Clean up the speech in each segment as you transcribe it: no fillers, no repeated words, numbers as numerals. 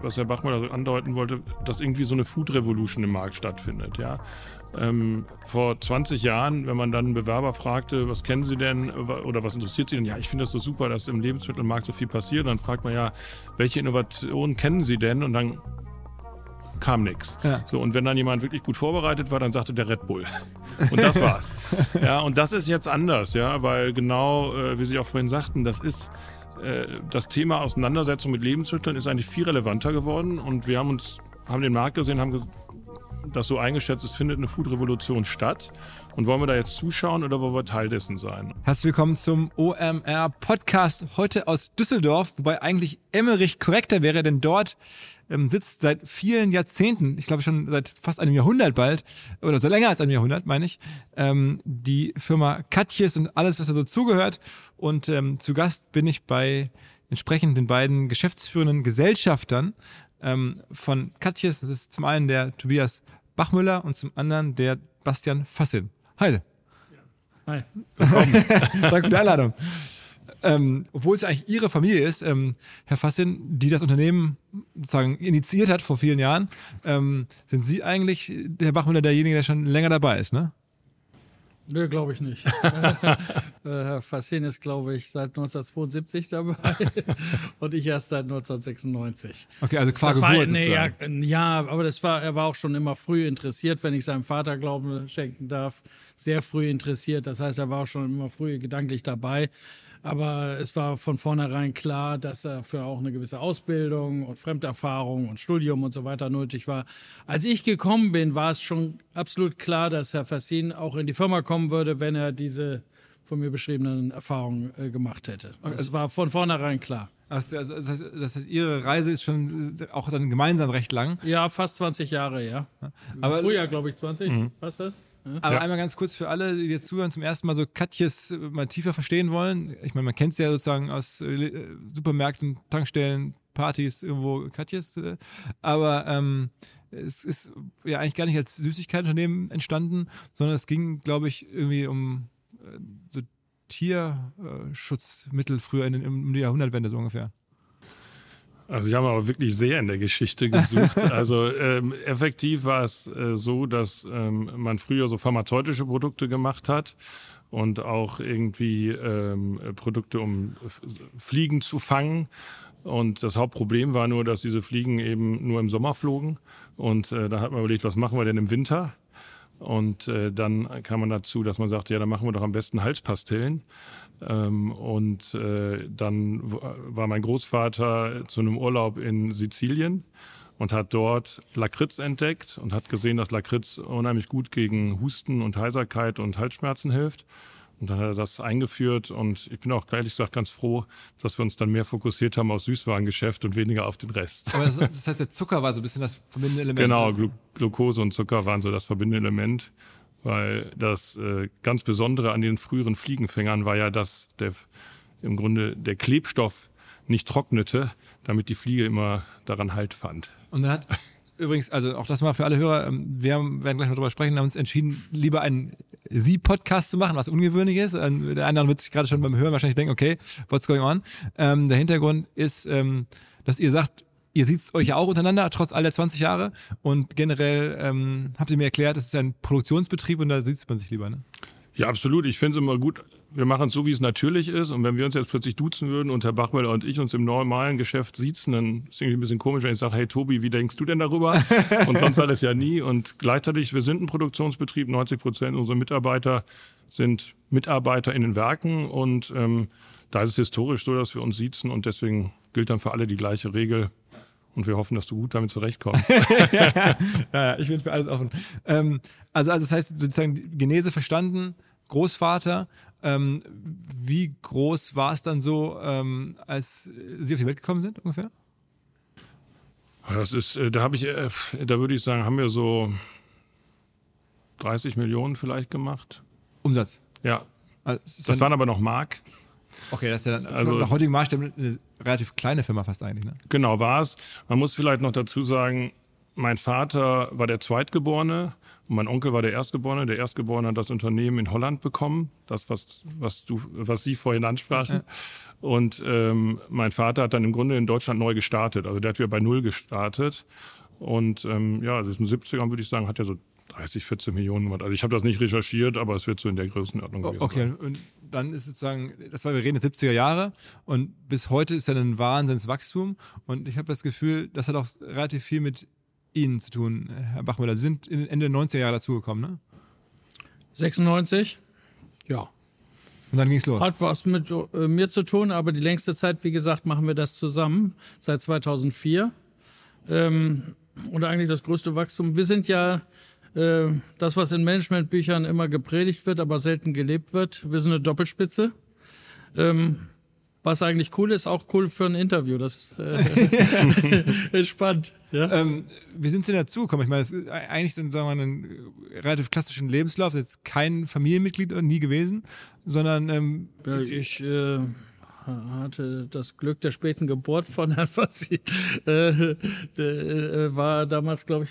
was Herr Bachmüller so andeuten wollte, dass irgendwie so eine Food Revolution im Markt stattfindet. Ja? Vor 20 Jahren, wenn man dann einen Bewerber fragte, was kennen Sie denn oder was interessiert Sie denn? Ja, ich finde das so super, dass im Lebensmittelmarkt so viel passiert. Und dann fragt man ja, welche Innovationen kennen Sie denn? Und dann kam nichts. Ja. So, und wenn dann jemand wirklich gut vorbereitet war, dann sagte der Red Bull. Und das war's. Ja, und das ist jetzt anders, ja, weil genau, wie Sie auch vorhin sagten, das Thema Auseinandersetzung mit Lebensmitteln ist eigentlich viel relevanter geworden. Und wir haben den Markt gesehen, haben das so eingeschätzt, es findet eine Food-Revolution statt. Und wollen wir da jetzt zuschauen oder wollen wir Teil dessen sein? Herzlich willkommen zum OMR-Podcast, heute aus Düsseldorf, wobei eigentlich Emmerich korrekter wäre, denn dort sitzt seit vielen Jahrzehnten, ich glaube schon seit fast einem Jahrhundert bald, oder so länger als einem Jahrhundert, meine ich, die Firma Katjes und alles, was da so zugehört. Und zu Gast bin ich bei entsprechend den beiden geschäftsführenden Gesellschaftern von Katjes. Das ist zum einen der Tobias Bachmüller und zum anderen der Bastian Fassin. Hi. Hi. Willkommen. Danke für die Einladung. Obwohl es eigentlich Ihre Familie ist, Herr Fassin, die das Unternehmen sozusagen initiiert hat vor vielen Jahren, sind Sie eigentlich, der Herr Bachmüller, derjenige, der schon länger dabei ist, ne? Nö, glaube ich nicht. Herr Fassin ist, glaube ich, seit 1972 dabei und ich erst seit 1996. Okay, also qua Geburt sozusagen. Ja, aber er war auch schon immer früh interessiert, wenn ich seinem Vater Glauben schenken darf, sehr früh interessiert. Das heißt, er war auch schon immer früh gedanklich dabei. Aber es war von vornherein klar, dass dafür auch eine gewisse Ausbildung und Fremderfahrung und Studium und so weiter nötig war. Als ich gekommen bin, war es schon absolut klar, dass Herr Fassin auch in die Firma kommen würde, wenn er diese von mir beschriebenen Erfahrungen gemacht hätte. Das war von vornherein klar. Also, das heißt, Ihre Reise ist schon auch dann gemeinsam recht lang? Ja, fast 20 Jahre, ja. Aber früher, glaube ich, 20. Passt das? Ja. Aber einmal ganz kurz für alle, die jetzt zuhören, zum ersten Mal so Katjes mal tiefer verstehen wollen. Ich meine, man kennt es ja sozusagen aus Supermärkten, Tankstellen, Partys, irgendwo Katjes. Aber es ist ja eigentlich gar nicht als Süßigkeitenunternehmen entstanden, sondern es ging, glaube ich, irgendwie um so Tierschutzmittel früher um die Jahrhundertwende so ungefähr. Also Sie haben aber wirklich sehr in der Geschichte gesucht. Also effektiv war es so, dass man früher so pharmazeutische Produkte gemacht hat und auch irgendwie Produkte, um Fliegen zu fangen. Und das Hauptproblem war nur, dass diese Fliegen eben nur im Sommer flogen. Und da hat man überlegt, was machen wir denn im Winter? Und dann kam man dazu, dass man sagte, ja, dann machen wir doch am besten Halspastillen. Dann war mein Großvater zu einem Urlaub in Sizilien und hat dort Lakritz entdeckt und hat gesehen, dass Lakritz unheimlich gut gegen Husten und Heiserkeit und Halsschmerzen hilft. Und dann hat er das eingeführt und ich bin auch ehrlich gesagt ganz froh, dass wir uns dann mehr fokussiert haben auf Süßwarengeschäft und weniger auf den Rest. Aber das heißt, der Zucker war so ein bisschen das verbindende Element? Genau, Glucose und Zucker waren so das verbindende Element, weil das ganz Besondere an den früheren Fliegenfängern war ja, dass im Grunde der Klebstoff nicht trocknete, damit die Fliege immer daran Halt fand. Und dann hat übrigens, also auch das mal für alle Hörer, wir werden gleich noch drüber sprechen, haben uns entschieden, lieber einen Sie-Podcast zu machen, was ungewöhnlich ist. Der andere wird sich gerade schon beim Hören wahrscheinlich denken, okay, what's going on? Der Hintergrund ist, dass ihr sagt, ihr seht euch ja auch untereinander, trotz all der 20 Jahre. Und generell habt ihr mir erklärt, es ist ein Produktionsbetrieb und da sieht man sich lieber, ne? Ja, absolut. Ich finde es immer gut. Wir machen es so, wie es natürlich ist. Und wenn wir uns jetzt plötzlich duzen würden und Herr Bachmüller und ich uns im normalen Geschäft siezen, dann ist es irgendwie ein bisschen komisch, wenn ich sage, hey Tobi, wie denkst du denn darüber? Und sonst alles ja nie. Und gleichzeitig, wir sind ein Produktionsbetrieb. 90% unserer Mitarbeiter sind Mitarbeiter in den Werken. Und da ist es historisch so, dass wir uns siezen. Und deswegen gilt dann für alle die gleiche Regel. Und wir hoffen, dass du gut damit zurechtkommst. ja, ich bin für alles offen. Also das heißt, sozusagen die Genese verstanden, Großvater. Wie groß war es dann so, als Sie auf die Welt gekommen sind, ungefähr? Das ist, da würde ich sagen, haben wir so 30 Millionen vielleicht gemacht. Umsatz? Ja. Also das waren aber noch Mark. Okay, das ist ja dann nach heutigen Maßstäben eine relativ kleine Firma fast eigentlich, ne? Genau, war es. Man muss vielleicht noch dazu sagen, mein Vater war der Zweitgeborene und mein Onkel war der Erstgeborene. Der Erstgeborene hat das Unternehmen in Holland bekommen, das, was Sie vorhin ansprachen. Und mein Vater hat dann im Grunde in Deutschland neu gestartet. Also der hat wieder bei Null gestartet. Und also in den 70ern würde ich sagen, hat er so 30, 14 Millionen gemacht. Also ich habe das nicht recherchiert, aber es wird so in der Größenordnung gewesen sein. Und dann ist sozusagen, wir reden jetzt 70er Jahre und bis heute ist ja ein Wahnsinnswachstum und ich habe das Gefühl, das hat auch relativ viel mit Ihnen zu tun, Herr Bachmüller. Sie sind Ende der 90er Jahre dazugekommen, ne? 96? Ja. Und dann ging es los. Hat was mit mir zu tun, aber die längste Zeit, wie gesagt, machen wir das zusammen, seit 2004. Und eigentlich das größte Wachstum. Wir sind ja das, was in Managementbüchern immer gepredigt wird, aber selten gelebt wird. Wir sind eine Doppelspitze. Was eigentlich cool ist, auch cool für ein Interview. Das ist spannend. Ja? Wie sind Sie dazugekommen? Ich meine, das ist eigentlich so, sagen wir mal, einen relativ klassischen Lebenslauf. Das ist jetzt kein Familienmitglied nie gewesen, sondern ich hatte das Glück der späten Geburt von Herrn Fassi. War damals, glaube ich,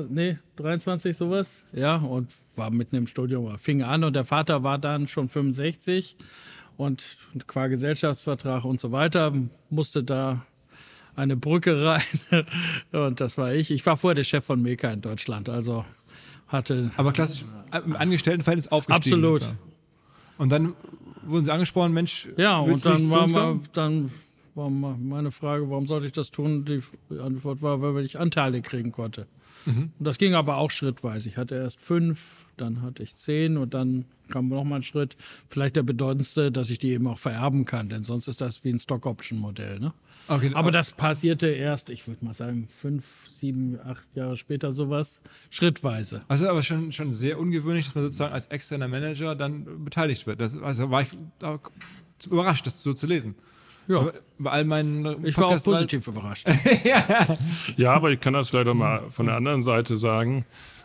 23 sowas. Ja, und war mitten im Studium, fing an und der Vater war dann schon 65 und qua Gesellschaftsvertrag und so weiter musste da eine Brücke rein und das war ich. Ich war vorher der Chef von Meka in Deutschland, also hatte... Aber klassisch im Angestelltenverhältnis aufgestiegen. Absolut. So. Und dann wurden Sie angesprochen, Mensch, ja, und dann war meine Frage, warum sollte ich das tun? Die Antwort war, weil ich Anteile kriegen konnte. Und das ging aber auch schrittweise. Ich hatte erst 5, dann hatte ich 10 und dann kam noch mal ein Schritt. Vielleicht der bedeutendste, dass ich die eben auch vererben kann, denn sonst ist das wie ein Stock-Option-Modell. Ne? Okay, aber das passierte erst, ich würde mal sagen, 5, 7, 8 Jahre später sowas, schrittweise. Also aber schon sehr ungewöhnlich, dass man sozusagen als externer Manager dann beteiligt wird. Also war ich überrascht, das so zu lesen. Ja. Bei all meinen ich war auch positiv überrascht. Ja, aber ich kann das vielleicht auch mal von der anderen Seite sagen.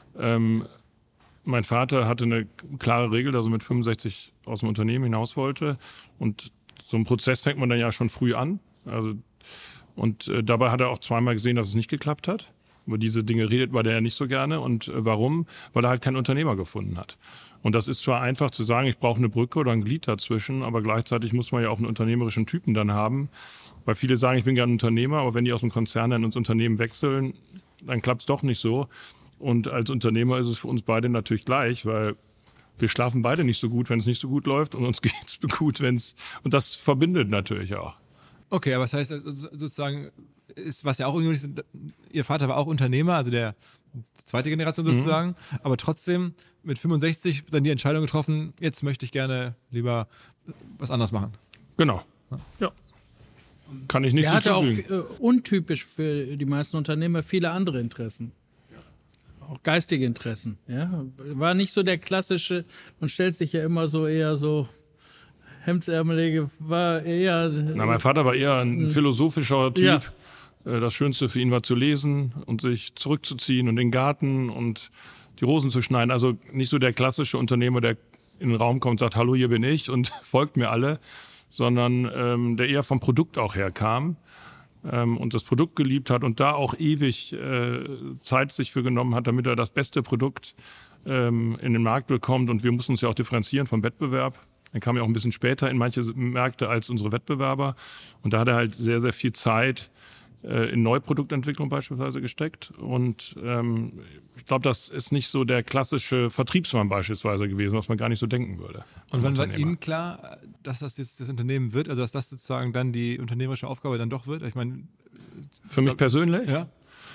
Mein Vater hatte eine klare Regel, dass er mit 65 aus dem Unternehmen hinaus wollte. Und so einen Prozess fängt man dann ja schon früh an. Und dabei hat er auch zweimal gesehen, dass es nicht geklappt hat. Über diese Dinge redet man ja nicht so gerne. Und warum? Weil er halt keinen Unternehmer gefunden hat. Und das ist zwar einfach zu sagen, ich brauche eine Brücke oder ein Glied dazwischen, aber gleichzeitig muss man ja auch einen unternehmerischen Typen dann haben. Weil viele sagen, ich bin gerne Unternehmer, aber wenn die aus dem Konzern dann ins Unternehmen wechseln, dann klappt es doch nicht so. Und als Unternehmer ist es für uns beide natürlich gleich, weil wir schlafen beide nicht so gut, wenn es nicht so gut läuft und uns geht es gut, wenn es... Und das verbindet natürlich auch. Okay, aber das heißt sozusagen, was ja auch ungewöhnlich ist, Ihr Vater war auch Unternehmer, also der zweite Generation sozusagen, aber trotzdem mit 65 dann die Entscheidung getroffen, jetzt möchte ich gerne lieber was anderes machen. Genau, ja. Kann ich nicht hinzufügen. Er hatte auch untypisch für die meisten Unternehmer viele andere Interessen. Auch geistige Interessen. Ja? War nicht so der klassische, man stellt sich ja immer so eher so hemdsärmelige, war eher... Mein Vater war eher ein philosophischer Typ. Ja. Das Schönste für ihn war zu lesen und sich zurückzuziehen und in den Garten und die Rosen zu schneiden. Also nicht so der klassische Unternehmer, der in den Raum kommt und sagt, hallo, hier bin ich und folgt mir alle, sondern der eher vom Produkt auch herkam und das Produkt geliebt hat und da auch ewig Zeit sich für genommen hat, damit er das beste Produkt in den Markt bekommt. Und wir mussten uns ja auch differenzieren vom Wettbewerb. Dann kam er auch ein bisschen später in manche Märkte als unsere Wettbewerber. Und da hat er halt sehr, sehr viel Zeit in Neuproduktentwicklung beispielsweise gesteckt. Und ich glaube, das ist nicht so der klassische Vertriebsmann beispielsweise gewesen, was man gar nicht so denken würde. Und wann war Ihnen klar, dass das jetzt das Unternehmen wird, also dass das sozusagen dann die unternehmerische Aufgabe dann doch wird? Ich meine, für mich persönlich? Ja.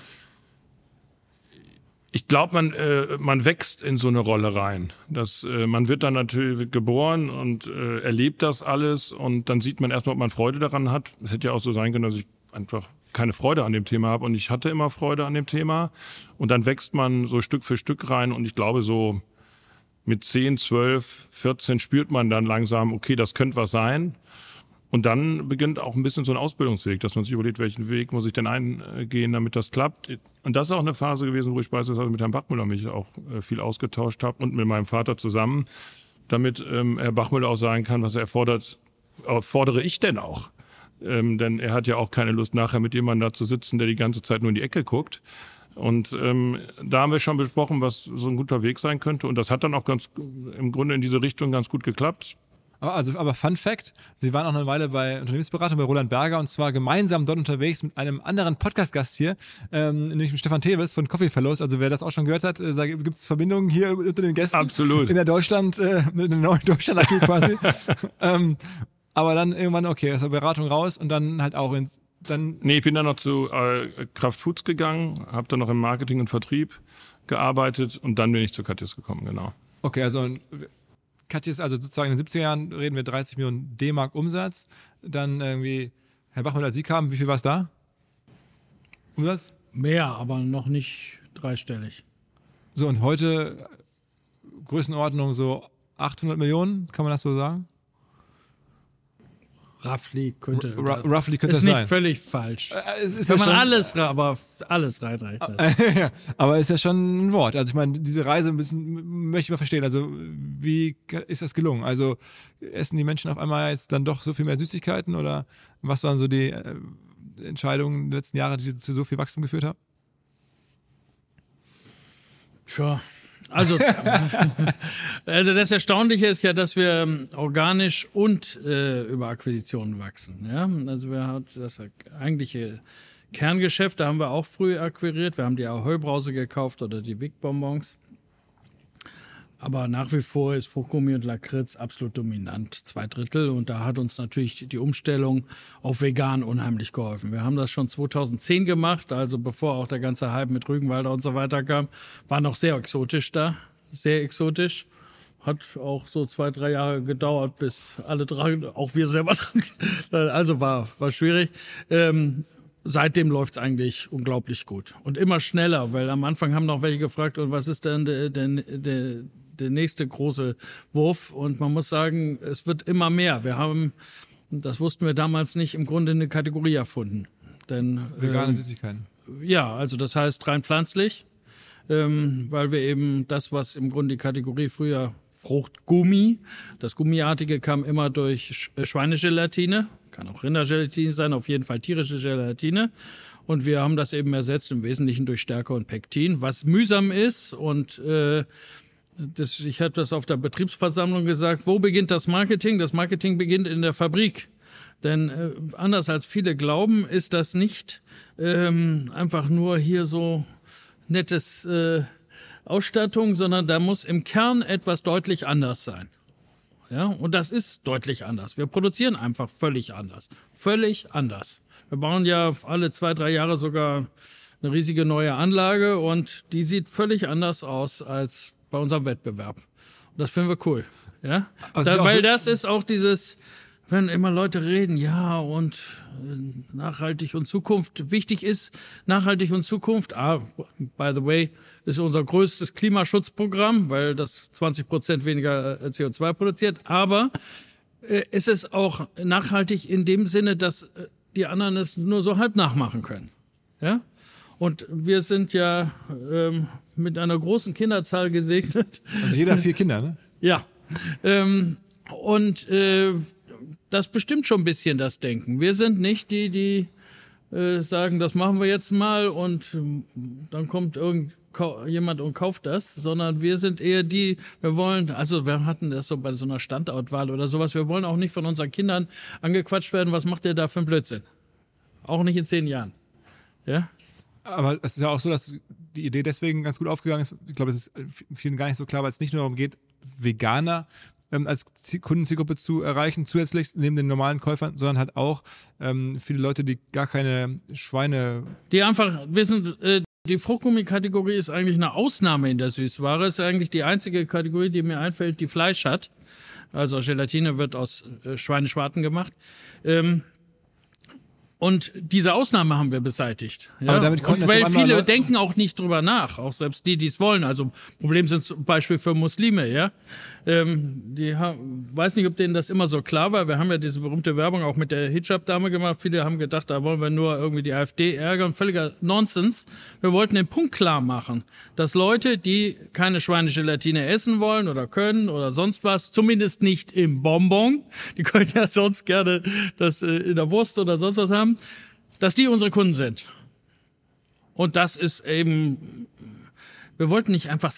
Ich glaube, man wächst in so eine Rolle rein. Man wird dann natürlich geboren und erlebt das alles und dann sieht man erstmal, ob man Freude daran hat. Es hätte ja auch so sein können, dass ich einfach keine Freude an dem Thema habe und ich hatte immer Freude an dem Thema und dann wächst man so Stück für Stück rein und ich glaube so mit 10, 12, 14 spürt man dann langsam, okay, das könnte was sein und dann beginnt auch ein bisschen so ein Ausbildungsweg, dass man sich überlegt, welchen Weg muss ich denn eingehen, damit das klappt. Und das ist auch eine Phase gewesen, wo ich beispielsweise mit Herrn Bachmüller mich auch viel ausgetauscht habe und mit meinem Vater zusammen, damit Herr Bachmüller auch sagen kann, was er fordere ich denn auch. Denn er hat ja auch keine Lust, nachher mit jemandem da zu sitzen, der die ganze Zeit nur in die Ecke guckt. Und da haben wir schon besprochen, was so ein guter Weg sein könnte. Und das hat dann auch im Grunde in diese Richtung ganz gut geklappt. Aber Fun Fact, Sie waren auch eine Weile bei Unternehmensberatung bei Roland Berger und zwar gemeinsam dort unterwegs mit einem anderen Podcast-Gast hier, nämlich mit Stefan Teves von Coffee Fellows. Also wer das auch schon gehört hat, gibt es Verbindungen hier unter den Gästen. Absolut. In der neuen Deutschland-AG quasi. Aber dann irgendwann, okay, aus der Beratung raus und dann halt auch Nee, ich bin dann noch zu Kraft Foods gegangen, habe dann noch im Marketing und Vertrieb gearbeitet und dann bin ich zu Katjes gekommen, genau. Okay, also Katjes, also sozusagen in den 70er Jahren reden wir 30 Millionen D-Mark Umsatz. Dann irgendwie, Herr Bachmann, als Sie kamen, wie viel war es da? Umsatz? Mehr, aber noch nicht dreistellig. So, und heute Größenordnung so 800 Millionen, kann man das so sagen? Roughly könnte das ist nicht sein. Völlig falsch. Ist Wenn man schon, alles reinrechnet. aber ist ja schon ein Wort. Also ich meine, diese Reise möchte ich mal verstehen. Also wie ist das gelungen? Also essen die Menschen auf einmal jetzt dann doch so viel mehr Süßigkeiten oder was waren so die Entscheidungen der letzten Jahre, die zu so viel Wachstum geführt haben? Sure. Also das Erstaunliche ist ja, dass wir organisch und über Akquisitionen wachsen. Ja? Also wir haben das eigentliche Kerngeschäft, da haben wir auch früh akquiriert. Wir haben die Ahoi-Brause gekauft oder die Wick-Bonbons. Aber nach wie vor ist Fruchtgummi und Lakritz absolut dominant, 2/3. Und da hat uns natürlich die Umstellung auf vegan unheimlich geholfen. Wir haben das schon 2010 gemacht, also bevor auch der ganze Hype mit Rügenwalder und so weiter kam, war noch sehr exotisch da, sehr exotisch. Hat auch so 2-3 Jahre gedauert, bis alle dran, auch wir selber dran. Also war schwierig. Seitdem läuft's eigentlich unglaublich gut und immer schneller, weil am Anfang haben noch welche gefragt, und was ist denn der nächste große Wurf? Und man muss sagen, es wird immer mehr. Wir haben, das wussten wir damals nicht, im Grunde eine Kategorie erfunden. Denn vegane Süßigkeiten. Ja, also das heißt rein pflanzlich, weil wir eben das, was im Grunde die Kategorie früher Fruchtgummi, das Gummiartige kam immer durch Schweinegelatine, kann auch Rindergelatine sein, auf jeden Fall tierische Gelatine. Und wir haben das eben ersetzt im Wesentlichen durch Stärke und Pektin, was mühsam ist. Und ich habe das auf der Betriebsversammlung gesagt, wo beginnt das Marketing? Das Marketing beginnt in der Fabrik. Denn anders als viele glauben, ist das nicht einfach nur hier so nettes Ausstattung, sondern da muss im Kern etwas deutlich anders sein. Ja, und das ist deutlich anders. Wir produzieren einfach völlig anders. Völlig anders. Wir bauen ja alle 2-3 Jahre sogar eine riesige neue Anlage und die sieht völlig anders aus als bei unserem Wettbewerb. Und das finden wir cool. Ja? Weil das ist auch dieses, wenn immer Leute reden, ja, und nachhaltig und Zukunft. Wichtig ist nachhaltig und Zukunft. By the way, ist unser größtes Klimaschutzprogramm, weil das 20% weniger CO2 produziert. Aber es ist auch nachhaltig in dem Sinne, dass die anderen es nur so halb nachmachen können. Ja? Und wir sind ja mit einer großen Kinderzahl gesegnet. Also jeder 4 Kinder, ne? Ja. Das bestimmt schon ein bisschen das Denken. Wir sind nicht die sagen, das machen wir jetzt mal und dann kommt jemand und kauft das, sondern wir sind eher wir hatten das so bei so einer Standortwahl oder sowas, wir wollen auch nicht von unseren Kindern angequatscht werden, was macht ihr da für einen Blödsinn? Auch nicht in 10 Jahren. Ja? Aber es ist ja auch so, dass die Idee deswegen ganz gut aufgegangen ist. Ich glaube, es ist vielen gar nicht so klar, weil es nicht nur darum geht, Veganer als Kundenzielgruppe zu erreichen, zusätzlich neben den normalen Käufern, sondern halt auch viele Leute, die gar keine Schweine... Die einfach wissen, die Fruchtgummi-Kategorie ist eigentlich eine Ausnahme in der Süßware. Ist eigentlich die einzige Kategorie, die mir einfällt, die Fleisch hat. Also Gelatine wird aus Schweineschwarten gemacht. Und diese Ausnahme haben wir beseitigt. Ja? Aber damit und weil viele denken auch nicht drüber nach, auch selbst die es wollen. Also Problem sind zum Beispiel für Muslime, ja. Weiß nicht, ob denen das immer so klar war. Wir haben ja diese berühmte Werbung auch mit der Hijab-Dame gemacht. Viele haben gedacht, da wollen wir nur irgendwie die AfD ärgern. Völliger Nonsens. Wir wollten den Punkt klar machen, dass Leute, die keine Schweinegelatine essen wollen oder können oder sonst was, zumindest nicht im Bonbon, die können ja sonst gerne das in der Wurst oder sonst was haben, dass die unsere Kunden sind. Und das ist eben, wir wollten nicht einfach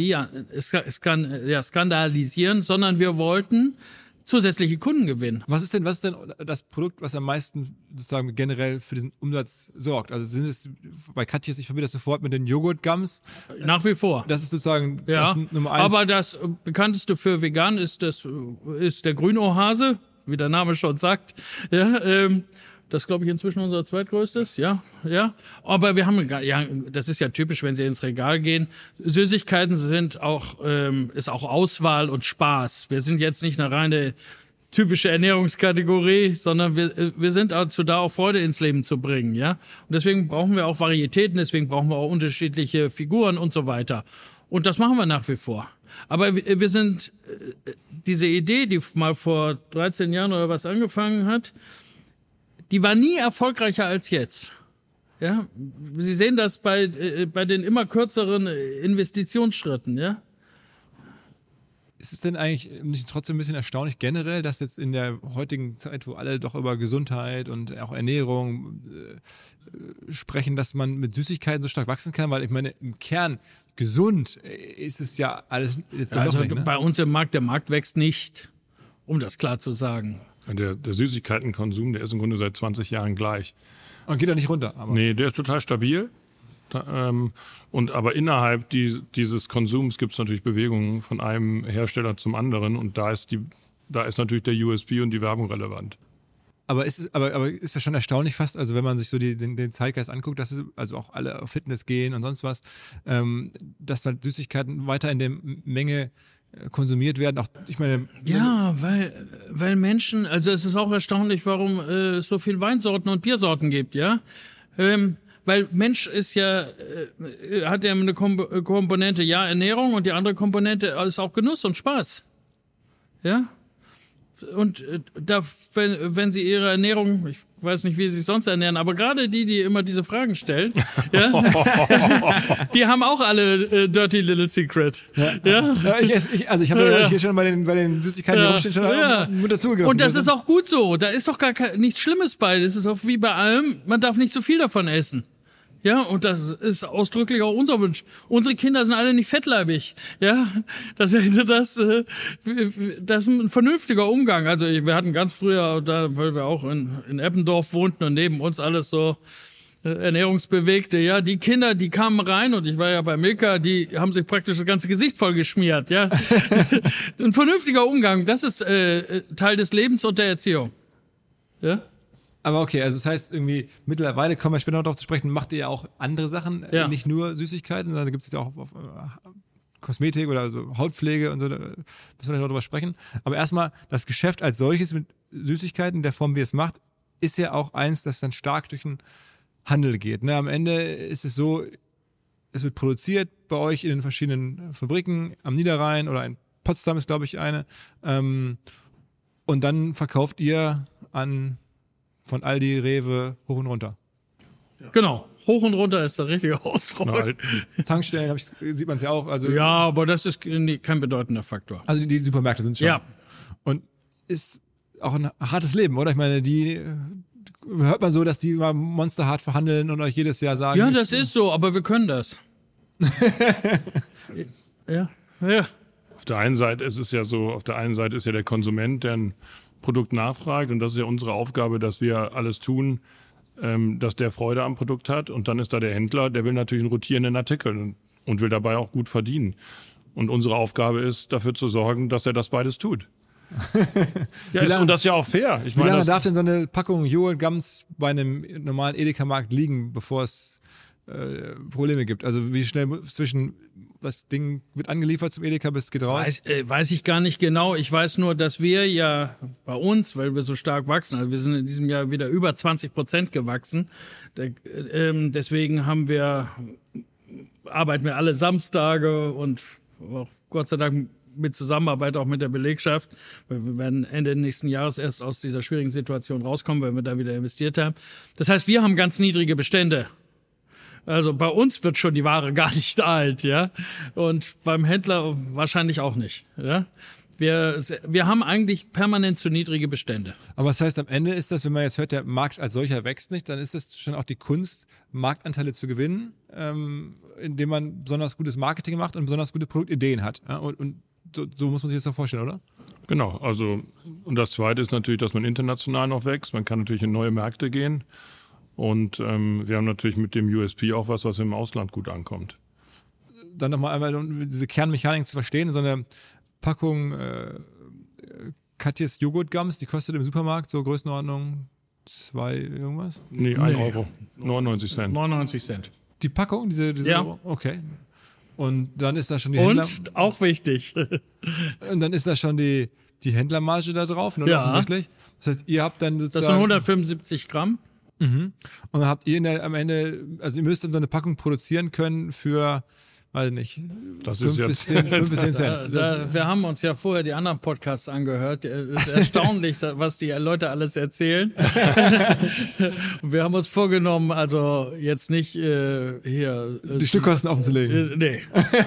skandalisieren, sondern wir wollten zusätzliche Kunden gewinnen. Was ist denn das Produkt, was am meisten sozusagen generell für diesen Umsatz sorgt? Also sind es bei Katjes, ich verbinde das sofort mit den Joghurt-Gums. Nach wie vor. Das ist sozusagen Ja, das Nummer 1. aber das bekannteste für vegan ist der Grünohrhase, wie der Name schon sagt. Ja, das glaube ich inzwischen unser zweitgrößtes, ja. Aber wir haben, ja, das ist ja typisch, wenn Sie ins Regal gehen. Süßigkeiten ist auch Auswahl und Spaß. Wir sind jetzt nicht eine reine typische Ernährungskategorie, sondern wir sind dazu da, auch Freude ins Leben zu bringen, ja. Und deswegen brauchen wir auch Varietäten, deswegen brauchen wir auch unterschiedliche Figuren und so weiter. Und das machen wir nach wie vor. Aber wir sind, diese Idee, die mal vor 13 Jahren oder was angefangen hat, die war nie erfolgreicher als jetzt. Ja, Sie sehen das bei den immer kürzeren Investitionsschritten, ja. Ist es denn eigentlich nicht trotzdem ein bisschen erstaunlich generell, dass jetzt in der heutigen Zeit, wo alle doch über Gesundheit und auch Ernährung sprechen, dass man mit Süßigkeiten so stark wachsen kann? Weil ich meine, im Kern gesund ist es ja alles jetzt Also doch nicht, ne? bei uns im Markt, der Markt wächst nicht, um das klar zu sagen. Der Süßigkeitenkonsum, der ist im Grunde seit 20 Jahren gleich. Und geht doch nicht runter. Aber Nee, der ist total stabil. Aber innerhalb dieses Konsums gibt es natürlich Bewegungen von einem Hersteller zum anderen und da ist natürlich der USP und die Werbung relevant. Aber ist das schon erstaunlich fast, also wenn man sich so den Zeitgeist anguckt, dass also auch alle auf Fitness gehen und sonst was, dass halt Süßigkeiten weiter in der Menge konsumiert werden. Auch, ich meine, ja, weil Menschen, also es ist auch erstaunlich, warum es so viel Weinsorten und Biersorten gibt, ja. Weil Mensch ist ja, hat ja eine Komponente, ja, Ernährung und die andere Komponente ist auch Genuss und Spaß. Ja. Und wenn Sie Ihre Ernährung, ich weiß nicht, wie Sie sich sonst ernähren, aber gerade die immer diese Fragen stellen, ja, die haben auch alle Dirty Little Secret. Ja. Ich habe hier schon bei den Süßigkeiten, die rumstehen, schon mit dazugegriffen. Und das ist auch gut so. Da ist doch nichts Schlimmes bei. Das ist auch wie bei allem, man darf nicht zu viel davon essen. Ja, und das ist ausdrücklich auch unser Wunsch. Unsere Kinder sind alle nicht fettleibig. Ja, das ist ein vernünftiger Umgang. Also wir hatten ganz früher, weil wir auch in Eppendorf wohnten und neben uns alles so Ernährungsbewegte, ja, die Kinder, die kamen rein und ich war ja bei Milka, die haben sich praktisch das ganze Gesicht voll geschmiert, ja. Ein vernünftiger Umgang, das ist Teil des Lebens und der Erziehung. Ja. Aber okay, also das heißt irgendwie, mittlerweile kommen wir später noch darauf zu sprechen, macht ihr ja auch andere Sachen, nicht nur Süßigkeiten, sondern da gibt es ja auch Kosmetik oder so Hautpflege und so, da müssen wir noch drüber sprechen. Aber erstmal, das Geschäft als solches mit Süßigkeiten, der Form, wie es macht, ist ja auch eins, das dann stark durch den Handel geht. Ne? Am Ende ist es so, es wird produziert bei euch in den verschiedenen Fabriken, am Niederrhein oder in Potsdam ist, glaube ich, eine. Und dann verkauft ihr von Aldi, Rewe, hoch und runter. Genau, hoch und runter ist der richtige Ausdruck. Tankstellen sieht man es ja auch. Also, ja, aber das ist kein bedeutender Faktor. Also die Supermärkte sind schon. Ja. Und ist auch ein hartes Leben, oder? Ich meine, die hört man so, dass die immer monsterhart verhandeln und euch jedes Jahr sagen. Ja, das ist so, aber wir können das. Ja. Auf der einen Seite ist es ja so, der Konsument, der ein Produkt nachfragt und das ist ja unsere Aufgabe, dass wir alles tun, dass der Freude am Produkt hat und dann ist da der Händler, der will natürlich einen rotierenden Artikel und will dabei auch gut verdienen. Und unsere Aufgabe ist, dafür zu sorgen, dass er das beides tut. Und das ist ja auch fair. Wie lange darf denn so eine Packung Joghurt-Gums bei einem normalen Edeka-Markt liegen, bevor es Probleme gibt? Also wie schnell zwischen das Ding wird angeliefert zum Edeka, bis es geht raus? Weiß ich gar nicht genau. Ich weiß nur, dass wir ja bei uns, weil wir so stark wachsen, also wir sind in diesem Jahr wieder über 20% gewachsen. Deswegen arbeiten wir alle Samstage und auch Gott sei Dank mit Zusammenarbeit auch mit der Belegschaft. Wir werden Ende nächsten Jahres erst aus dieser schwierigen Situation rauskommen, weil wir da wieder investiert haben. Das heißt, wir haben ganz niedrige Bestände. Also bei uns wird schon die Ware gar nicht alt, ja. Und beim Händler wahrscheinlich auch nicht, ja. Wir haben eigentlich permanent zu niedrige Bestände. Aber was heißt, am Ende ist das, wenn man jetzt hört, der Markt als solcher wächst nicht, dann ist das schon auch die Kunst, Marktanteile zu gewinnen, indem man besonders gutes Marketing macht und besonders gute Produktideen hat. Ja? Und so muss man sich das doch vorstellen, oder? Genau, also und das Zweite ist natürlich, dass man international noch wächst. Man kann natürlich in neue Märkte gehen und wir haben natürlich mit dem USP auch was im Ausland gut ankommt. Dann nochmal einmal, um diese Kernmechanik zu verstehen, so eine Packung Katjes Joghurtgums, die kostet im Supermarkt so Größenordnung 2 irgendwas? Nee, 1 Euro, 99 Cent. 99 Cent. Die Packung, diese Ja. Euro? Okay. Und dann ist da schon die Händler... Und, auch wichtig, Und dann ist da schon die Händlermarge da drauf, ne, Ja. offensichtlich. Das heißt, ihr habt dann das sozusagen... sind 175 Gramm. Und dann habt ihr am Ende, also ihr müsst dann so eine Packung produzieren können für, weiß nicht, Das 5 ist jetzt- bis 10 Cent. Wir haben uns ja vorher die anderen Podcasts angehört. Es ist erstaunlich, was die Leute alles erzählen. Wir haben uns vorgenommen, also jetzt nicht hier... Die Stückkosten offenzulegen. Nee,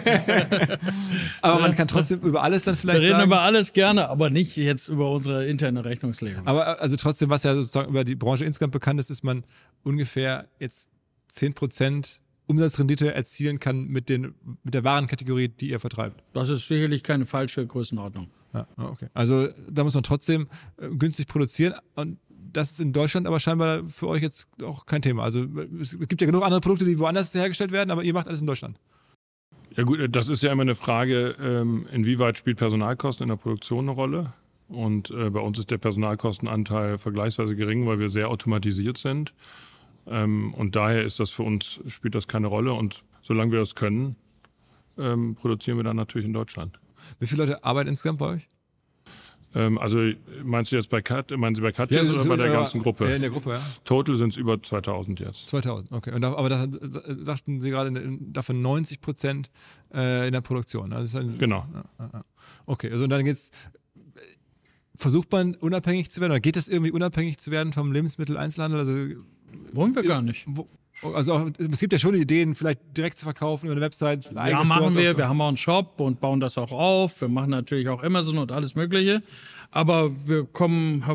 Aber man kann trotzdem über alles dann wir vielleicht reden sagen. über alles gerne, aber nicht jetzt über unsere interne Rechnungslegung. Aber also trotzdem, was ja sozusagen über die Branche insgesamt bekannt ist, ist man ungefähr jetzt 10% Umsatzrendite erzielen kann mit der Warenkategorie, die ihr vertreibt. Das ist sicherlich keine falsche Größenordnung. Ja, okay. Also da muss man trotzdem günstig produzieren und das ist in Deutschland aber scheinbar für euch jetzt auch kein Thema. Also es gibt ja genug andere Produkte, die woanders hergestellt werden, aber ihr macht alles in Deutschland. Ja gut, das ist ja immer eine Frage, inwieweit spielt Personalkosten in der Produktion eine Rolle? Und bei uns ist der Personalkostenanteil vergleichsweise gering, weil wir sehr automatisiert sind. Und daher ist das für uns, spielt das keine Rolle. Und solange wir das können, produzieren wir dann natürlich in Deutschland. Wie viele Leute arbeiten insgesamt bei euch? Also meinst du jetzt bei Katjes oder bei der ganzen Gruppe? Ja, in der Gruppe, ja. Total sind es über 2000 jetzt. 2000, okay. Aber da sagten Sie gerade, davon 90% in der Produktion. Also das ist ein, Genau. Okay, also und dann geht's. Versucht man unabhängig zu werden oder geht es irgendwie unabhängig zu werden vom Lebensmitteleinzelhandel? Also, Wollen wir gar nicht. Es gibt ja schon Ideen, vielleicht direkt zu verkaufen über eine Website. Ja, machen wir. Wir haben auch einen Shop und bauen das auch auf. Wir machen natürlich auch Amazon und alles Mögliche. Aber wir kommen,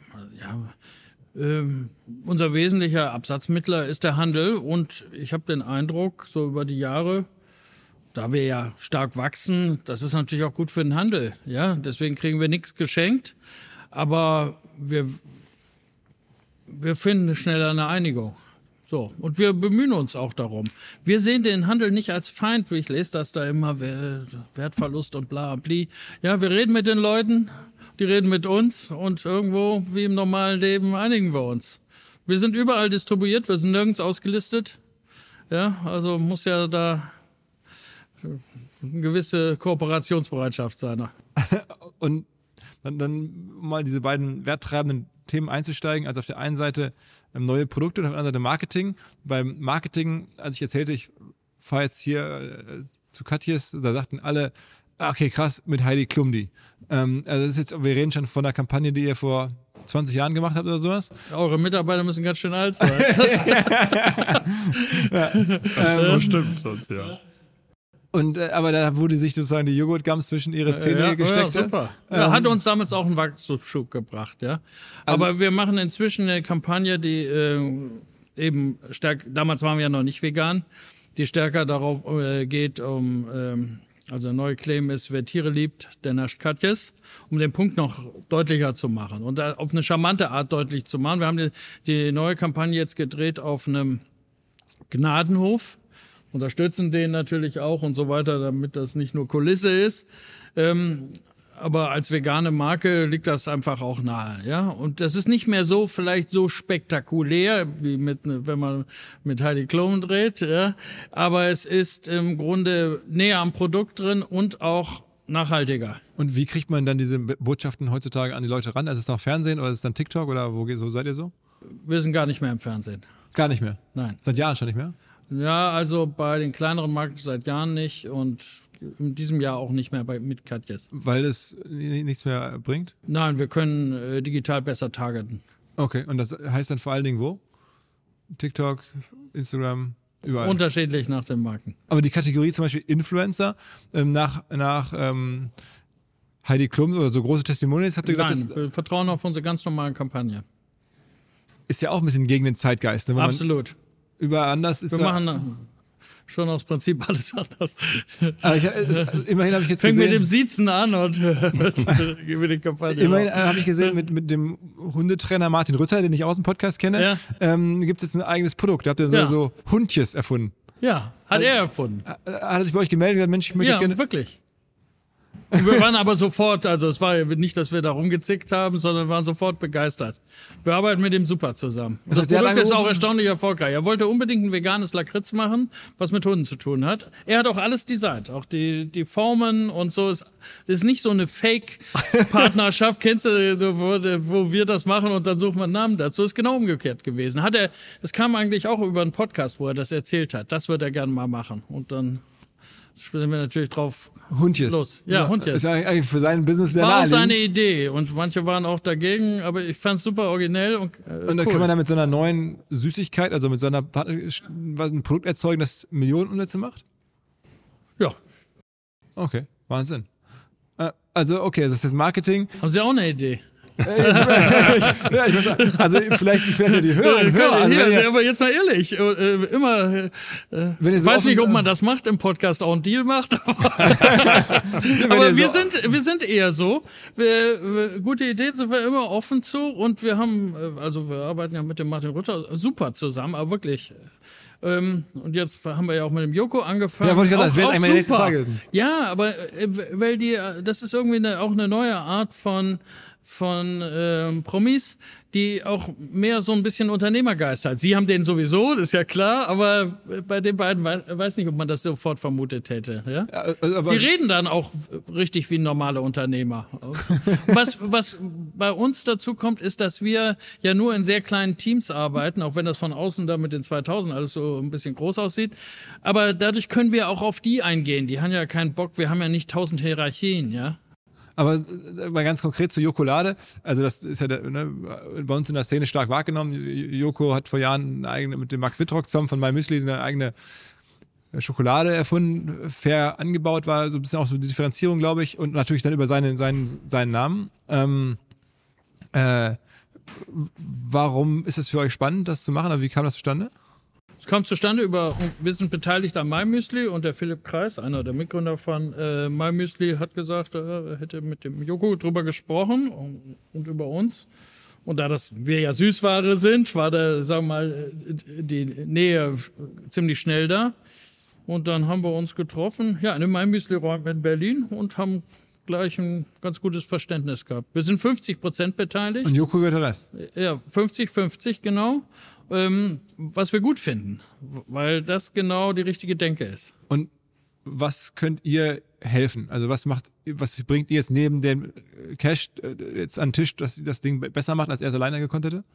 unser wesentlicher Absatzmittler ist der Handel. Und ich habe den Eindruck, so über die Jahre, da wir ja stark wachsen, das ist natürlich auch gut für den Handel. Ja, deswegen kriegen wir nichts geschenkt. Aber wir finden schneller eine Einigung. So, und wir bemühen uns auch darum. Wir sehen den Handel nicht als Feind, wie ich lese das da immer, Wertverlust und bla bla. Ja, wir reden mit den Leuten, die reden mit uns und irgendwo, wie im normalen Leben, einigen wir uns. Wir sind überall distribuiert, wir sind nirgends ausgelistet. Ja, also muss ja da eine gewisse Kooperationsbereitschaft sein. Und dann mal diese beiden werttreibenden Themen einzusteigen. Also auf der einen Seite neue Produkte und auf der anderen Seite Marketing. Beim Marketing, als ich erzählte, ich fahre jetzt hier zu Katjes, da sagten alle, okay, krass, mit Heidi Klum die. Also das ist jetzt, wir reden schon von einer Kampagne, die ihr vor 20 Jahren gemacht habt oder sowas. Eure Mitarbeiter müssen ganz schön alt sein. Das stimmt sonst, ja. Und, aber da wurde sich sozusagen die Joghurtgums zwischen ihre Zähne gesteckt. Ja, super. Hat uns damals auch einen Wachstumsschub gebracht, ja. Aber wir machen inzwischen eine Kampagne, die eben stärker, damals waren wir ja noch nicht vegan, die stärker darauf geht, also der neue Claim ist, wer Tiere liebt, der nascht Katjes, um den Punkt noch deutlicher zu machen und auf eine charmante Art deutlich zu machen. Wir haben die neue Kampagne jetzt gedreht auf einem Gnadenhof, unterstützen den natürlich auch und so weiter, damit das nicht nur Kulisse ist. Aber als vegane Marke liegt das einfach auch nahe, ja. Und das ist nicht mehr so, vielleicht so spektakulär, wie wenn man mit Heidi Klum dreht, ja. Aber es ist im Grunde näher am Produkt drin und auch nachhaltiger. Und wie kriegt man dann diese Botschaften heutzutage an die Leute ran? Ist es noch Fernsehen oder ist es dann TikTok oder so seid ihr so? Wir sind gar nicht mehr im Fernsehen. Gar nicht mehr? Nein. Seit Jahren schon nicht mehr? Ja, also bei den kleineren Marken seit Jahren nicht und in diesem Jahr auch nicht mehr mit Katjes. Weil es nichts mehr bringt? Nein, wir können digital besser targeten. Okay, und das heißt dann vor allen Dingen wo? TikTok, Instagram, überall? Unterschiedlich nach den Marken. Aber die Kategorie zum Beispiel Influencer, nach Heidi Klum oder so große Testimonials? Habt ihr gesagt, Nein, wir vertrauen auf unsere ganz normalen Kampagne. ist ja auch ein bisschen gegen den Zeitgeist. Ne? Absolut. Überall anders ist Wir machen schon aus Prinzip alles anders. Immerhin habe ich jetzt Fängt gesehen, mit dem Siezen an und über die Kampagne. immerhin habe ich gesehen, mit dem Hundetrainer Martin Rütter, den ich aus dem Podcast kenne, gibt es ein eigenes Produkt. Da habt ihr so Hundjes erfunden. Ja, hat er erfunden. Hat er sich bei euch gemeldet und gesagt, Mensch, ich möchte das gerne... Wirklich. Wir waren aber sofort, also es war nicht, dass wir da rumgezickt haben, sondern waren sofort begeistert. Wir arbeiten mit dem super zusammen. Das heißt, der Produkt hat ist auch angerufen? erstaunlich erfolgreich. Er wollte unbedingt ein veganes Lakritz machen, was mit Hunden zu tun hat. Er hat auch alles designt, auch die Formen und so. Das ist nicht so eine Fake-Partnerschaft, kennst du, wo wir das machen und dann suchen wir einen Namen dazu. Ist genau umgekehrt gewesen. Das kam eigentlich auch über einen Podcast, wo er das erzählt hat. Das wird er gerne mal machen. Und dann spielen wir natürlich drauf Hundjes. los. Ja, Hundjes. Ist ja eigentlich für sein Business sehr War auch naheliegend. seine Idee und manche waren auch dagegen, aber ich fand es super originell und Und dann cool. kann man da mit so einer neuen Süßigkeit, also mit so einer ein Produkt erzeugen, das Millionen Umsätze macht? Ja. Okay, Wahnsinn. Also, okay, das ist das Marketing. Haben Sie auch eine Idee? Ja, ich muss sagen, also vielleicht ja die Hörer. Also Aber jetzt mal ehrlich, wenn ihr so weiß nicht, offen- ob man das macht, im Podcast auch einen Deal macht. Aber wir sind eher so. Gute Ideen sind wir immer offen zu und wir arbeiten ja mit dem Martin Rütter super zusammen, aber wirklich. Und jetzt haben wir ja auch mit dem Joko angefangen. Ja, wollte ich gerade sagen, das wäre eigentlich meine nächste super. Frage gewesen. Ja, aber weil das ist irgendwie auch eine neue Art von Promis, die auch mehr so ein bisschen Unternehmergeist hat. Sie haben den sowieso, das ist ja klar, aber bei den beiden weiß nicht, ob man das sofort vermutet hätte. Ja? aber Die reden dann auch richtig wie normale Unternehmer. Was bei uns dazu kommt, ist, dass wir ja nur in sehr kleinen Teams arbeiten, auch wenn das von außen da mit den 2000 alles so ein bisschen groß aussieht. Aber dadurch können wir auch auf die eingehen. Die haben ja keinen Bock, wir haben ja nicht 1000 Hierarchien, ja. Aber mal ganz konkret zu Jokolade, also das ist ja bei uns in der Szene stark wahrgenommen. Joko hat vor Jahren mit dem Max Wittrock zusammen von My Müsli eine eigene Schokolade erfunden, fair angebaut, war so ein bisschen auch so die Differenzierung, glaube ich, und natürlich dann über seinen Namen. Warum ist es für euch spannend, das zu machen? Also wie kam das zustande? Es kam zustande wir sind beteiligt an My Müsli und der Philipp Kreis, einer der Mitgründer von My Müsli, hat gesagt, er hätte mit dem Joko drüber gesprochen und über uns. Und da wir ja Süßware sind, war da, sagen wir mal, die Nähe ziemlich schnell da. Und dann haben wir uns getroffen, ja, in dem My Müsli-Räumen in Berlin und haben gleich ein ganz gutes Verständnis gehabt. Wir sind 50% beteiligt. Und Joko gehört der Rest. Ja, 50-50, genau. Was wir gut finden, weil das genau die richtige Denke ist. Und was könnt ihr helfen? Also was bringt ihr jetzt neben dem Cash jetzt an den Tisch, dass das Ding besser macht, als er es alleine gekonnt hätte?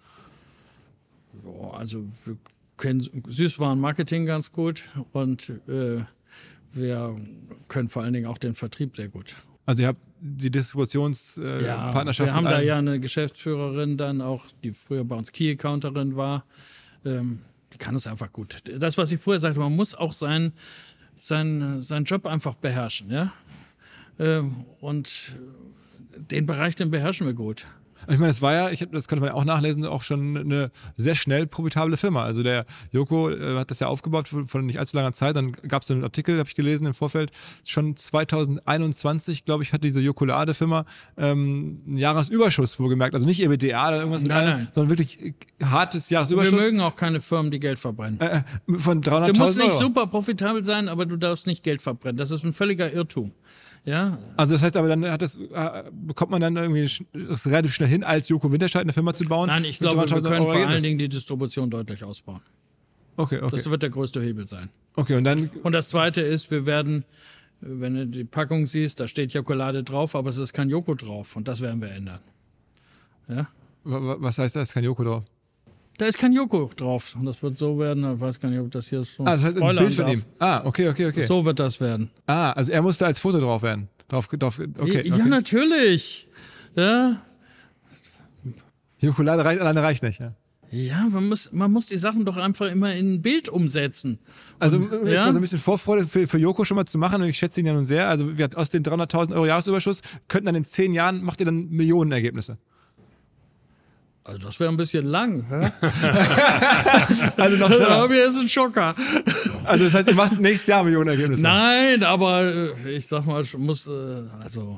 Also wir kennen Süßwarenmarketing ganz gut und wir können vor allen Dingen auch den Vertrieb sehr gut. Also ihr habt die Distributionspartnerschaft. Wir haben da ja eine Geschäftsführerin dann auch, die früher bei uns Key-Accounterin war. Die kann es einfach gut. Das, was ich vorher sagte, man muss auch seinen Job einfach beherrschen. Ja? Und den Bereich, den beherrschen wir gut. Ich meine, das war ja, das konnte man ja auch nachlesen, auch schon eine sehr schnell profitable Firma. Also der Joko hat das ja aufgebaut von nicht allzu langer Zeit. Dann gab es einen Artikel, habe ich gelesen im Vorfeld, schon 2021, glaube ich, hat diese Jokolade-Firma einen Jahresüberschuss wohlgemerkt. Also nicht EBITDA oder irgendwas, Nein. sondern wirklich hartes Jahresüberschuss. Wir mögen auch keine Firmen, die Geld verbrennen. Von 300.000 Du musst nicht Euro. super profitabel sein, aber du darfst nicht Geld verbrennen. Das ist ein völliger Irrtum. Ja, Also das heißt aber, dann bekommt man dann irgendwie es relativ schnell hin, als Joko Winterscheid eine Firma zu bauen? nein, ich mit glaube, wir 300.000 können Euro vor Ergebnis? allen Dingen die Distribution deutlich ausbauen. Okay. Das wird der größte Hebel sein. Okay, und dann Und das Zweite ist, wir werden, wenn du die Packung siehst, da steht Jokolade drauf, aber es ist kein Joko drauf und das werden wir ändern. Ja? was heißt da, ist kein Joko drauf? Da ist kein Joko drauf und das wird so werden, ich weiß gar nicht, ob das hier so Das heißt ein spoilern Bild von darf. ihm. Okay. So wird das werden. Also er musste als Foto drauf werden. Okay. Ja, natürlich. Ja, Jokolade alleine reicht nicht, ja. Ja, man muss die Sachen doch einfach immer in ein Bild umsetzen. Also jetzt mal so ein bisschen Vorfreude für Joko schon mal zu machen, und ich schätze ihn ja nun sehr. Also aus den 300.000 Euro Jahresüberschuss könnten dann in 10 Jahren, macht ihr dann Millionenergebnisse. Also das wäre ein bisschen lang. Hä? Also noch schneller. Aber jetzt ein Schocker. Also das heißt, ihr macht nächstes Jahr Millionenergebnisse. Nein, aber ich sag mal, also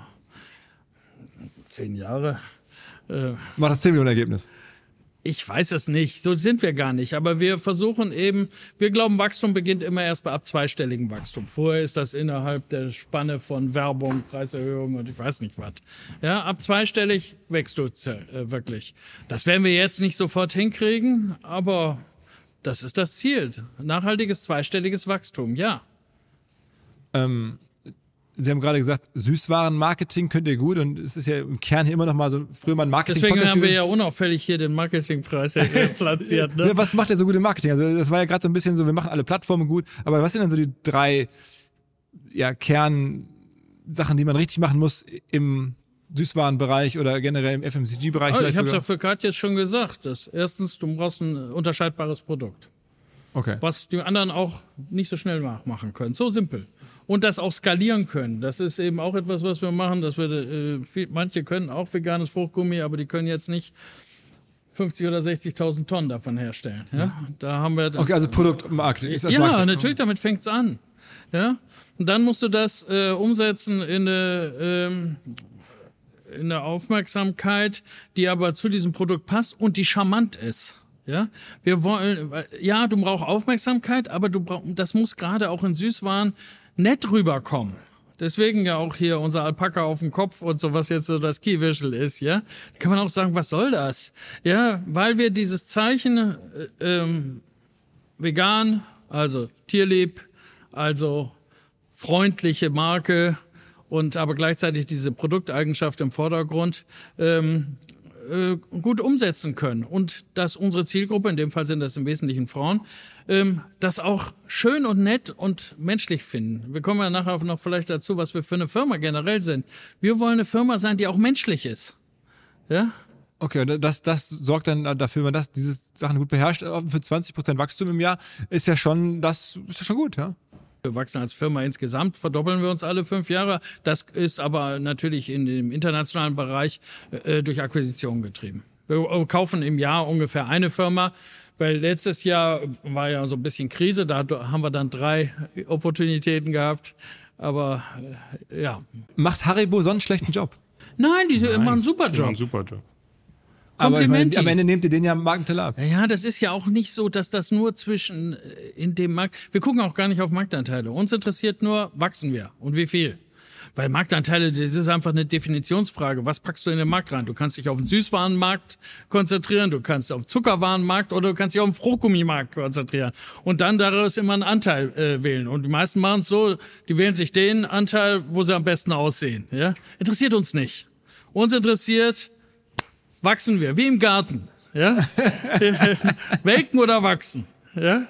10 Jahre. Macht das 10 Millionenergebnis. Ich weiß es nicht, so sind wir gar nicht. Aber wir versuchen eben, wir glauben, Wachstum beginnt immer erst ab zweistelligem Wachstum. Vorher ist das innerhalb der Spanne von Werbung, Preiserhöhung und ich weiß nicht was. Ja, ab zweistellig wächst du wirklich. Das werden wir jetzt nicht sofort hinkriegen, aber das ist das Ziel. Nachhaltiges zweistelliges Wachstum, ja. Sie haben gerade gesagt, Süßwarenmarketing könnt ihr gut, und es ist ja im Kern hier immer noch mal so, früher mal ein Marketing. Deswegen haben wir ja unauffällig hier den Marketingpreis platziert. Ne? Ja, was macht ihr so gut im Marketing? Also das war ja gerade so ein bisschen so, wir machen alle Plattformen gut, aber was sind denn so die 3 Kernsachen, die man richtig machen muss im Süßwarenbereich oder generell im FMCG-Bereich? Ich habe es ja für Katja schon gesagt. Erstens, du brauchst ein unterscheidbares Produkt. Okay. Was die anderen auch nicht so schnell nachmachen können. So simpel. Und das auch skalieren können. Das ist eben auch etwas, was wir machen. Dass wir, manche können auch veganes Fruchtgummi, aber die können jetzt nicht 50.000 oder 60.000 Tonnen davon herstellen. Ja? Da haben wir okay, also Produktmarketing. Ist das ja, Marketing? Natürlich, damit fängt es an. Ja? Und dann musst du das umsetzen in eine Aufmerksamkeit, die aber zu diesem Produkt passt und die charmant ist. Ja, wir wollen, ja, du brauchst Aufmerksamkeit, aber das muss gerade auch in Süßwaren nett rüberkommen. Deswegen ja auch hier unser Alpaka auf dem Kopf und so, was jetzt so das Keyvisual ist, ja. Da kann man auch sagen, was soll das? Ja, weil wir dieses Zeichen vegan, also tierlieb, also freundliche Marke und aber gleichzeitig diese Produkteigenschaft im Vordergrund gut umsetzen können und dass unsere Zielgruppe, in dem Fall sind das im Wesentlichen Frauen, das auch schön und nett und menschlich finden. Wir kommen ja nachher noch vielleicht dazu, was wir für eine Firma generell sind. Wir wollen eine Firma sein, die auch menschlich ist. Ja? Okay, das sorgt dann dafür, wenn man diese Sachen gut beherrscht, für 20% Wachstum im Jahr, ist ja schon gut, ja? Wir wachsen als Firma insgesamt, verdoppeln wir uns alle 5 Jahre. Das ist aber natürlich in dem internationalen Bereich durch Akquisition getrieben. Wir kaufen im Jahr ungefähr eine Firma, weil letztes Jahr war ja so ein bisschen Krise, da haben wir dann 3 Opportunitäten gehabt. Aber ja. Macht Haribo so einen schlechten Job? Nein, die machen einen super Die machen Job. einen super Job. Aber ich meine, am Ende nehmt ihr den ja Marktanteil ab. Ja, das ist ja auch nicht so, dass das nur in dem Markt. Wir gucken auch gar nicht auf Marktanteile. Uns interessiert nur, wachsen wir und wie viel. Weil Marktanteile, das ist einfach eine Definitionsfrage. Was packst du in den Markt rein? Du kannst dich auf den Süßwarenmarkt konzentrieren, du kannst auf den Zuckerwarenmarkt oder du kannst dich auf den Fruchtgummimarkt konzentrieren. Und dann daraus immer einen Anteil wählen. Und die meisten machen es so, die wählen sich den Anteil, wo sie am besten aussehen. Ja? Interessiert uns nicht. Uns interessiert, wachsen wir, wie im Garten. Ja? Welken oder wachsen. Ja?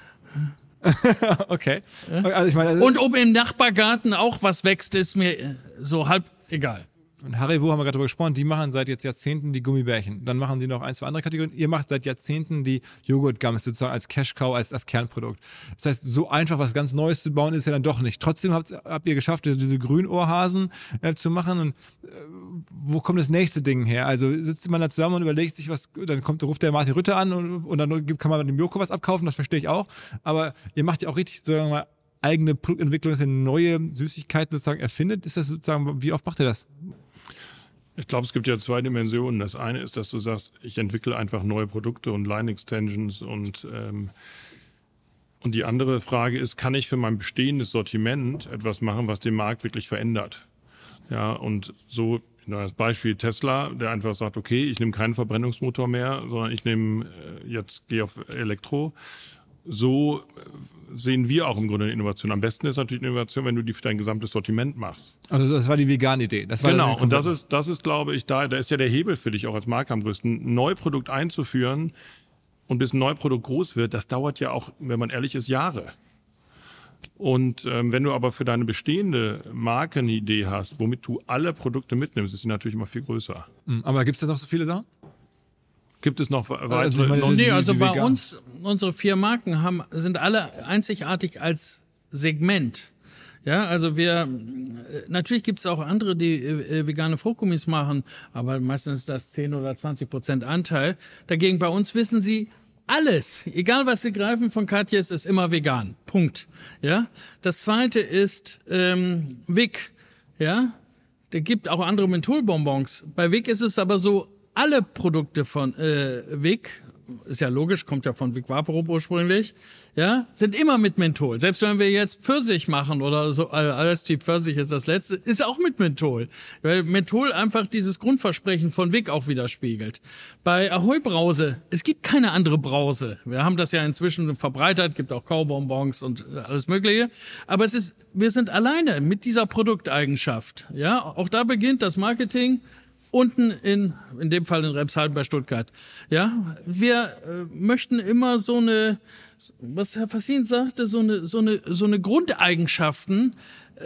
Okay. Also ich meine, und ob im Nachbargarten auch was wächst, ist mir so halb egal. Und Haribo haben wir gerade drüber gesprochen, die machen seit jetzt Jahrzehnten die Gummibärchen. Dann machen die noch 1, 2 andere Kategorien. Ihr macht seit Jahrzehnten die Joghurt-Gums sozusagen als Cash-Cow, als das Kernprodukt. Das heißt, so einfach was ganz Neues zu bauen, ist ja dann doch nicht. Trotzdem habt ihr geschafft, diese Grünohrhasen zu machen. Und wo kommt das nächste Ding her? Also sitzt man da zusammen und überlegt sich, was, dann ruft der Martin Rütte an und dann kann man mit dem Joko was abkaufen, das verstehe ich auch. Aber ihr macht ja auch richtig, sagen wir mal, eigene Produktentwicklung, dass ihr neue Süßigkeiten sozusagen erfindet. Ist das sozusagen, wie oft macht ihr das? Ich glaube, es gibt ja 2 Dimensionen. Das eine ist, dass du sagst, ich entwickle einfach neue Produkte und Line-Extensions und die andere Frage ist, kann ich für mein bestehendes Sortiment etwas machen, was den Markt wirklich verändert? Ja, und so, das Beispiel Tesla, der einfach sagt, okay, ich nehme keinen Verbrennungsmotor mehr, sondern ich gehe auf Elektro. So sehen wir auch im Grunde eine Innovation. Am besten ist natürlich eine Innovation, wenn du die für dein gesamtes Sortiment machst. Also das war die Vegan-Idee. Genau, und das ist, glaube ich, da ist ja der Hebel für dich auch als Marke am größten. Ein Neuprodukt einzuführen und bis ein Neuprodukt groß wird, das dauert ja auch, wenn man ehrlich ist, Jahre. Und wenn du aber für deine bestehende Marke eine Idee hast, womit du alle Produkte mitnimmst, ist sie natürlich immer viel größer. Aber gibt es da noch so viele Sachen? Gibt es noch weitere? Also ich meine, Nee, die also bei vegan. uns, unsere 4 Marken sind alle einzigartig als Segment. Ja, also natürlich gibt es auch andere, die vegane Fruchtgummis machen, aber meistens ist das 10 oder 20% Anteil. Dagegen bei uns wissen Sie, alles, egal was Sie greifen von Katja, ist immer vegan. Punkt. Ja. Das zweite ist Wick. Ja. Der gibt auch andere Mentholbonbons. Bei Wick ist es aber so, alle Produkte von Wick, ist ja logisch, kommt ja von Wick Vaporub ursprünglich, ja, sind immer mit Menthol. Selbst wenn wir jetzt Pfirsich machen oder so, alles Typ Pfirsich ist das letzte, ist auch mit Menthol. Weil Menthol einfach dieses Grundversprechen von Wick auch widerspiegelt. Bei Ahoi Brause, es gibt keine andere Brause. Wir haben das ja inzwischen verbreitert, gibt auch Kaubonbons und alles Mögliche. Aber wir sind alleine mit dieser Produkteigenschaft. Ja, auch da beginnt das Marketing. Unten in dem Fall in Remshalden bei Stuttgart. Ja, wir möchten immer so eine, was Herr Fassin sagte, so eine Grundeigenschaften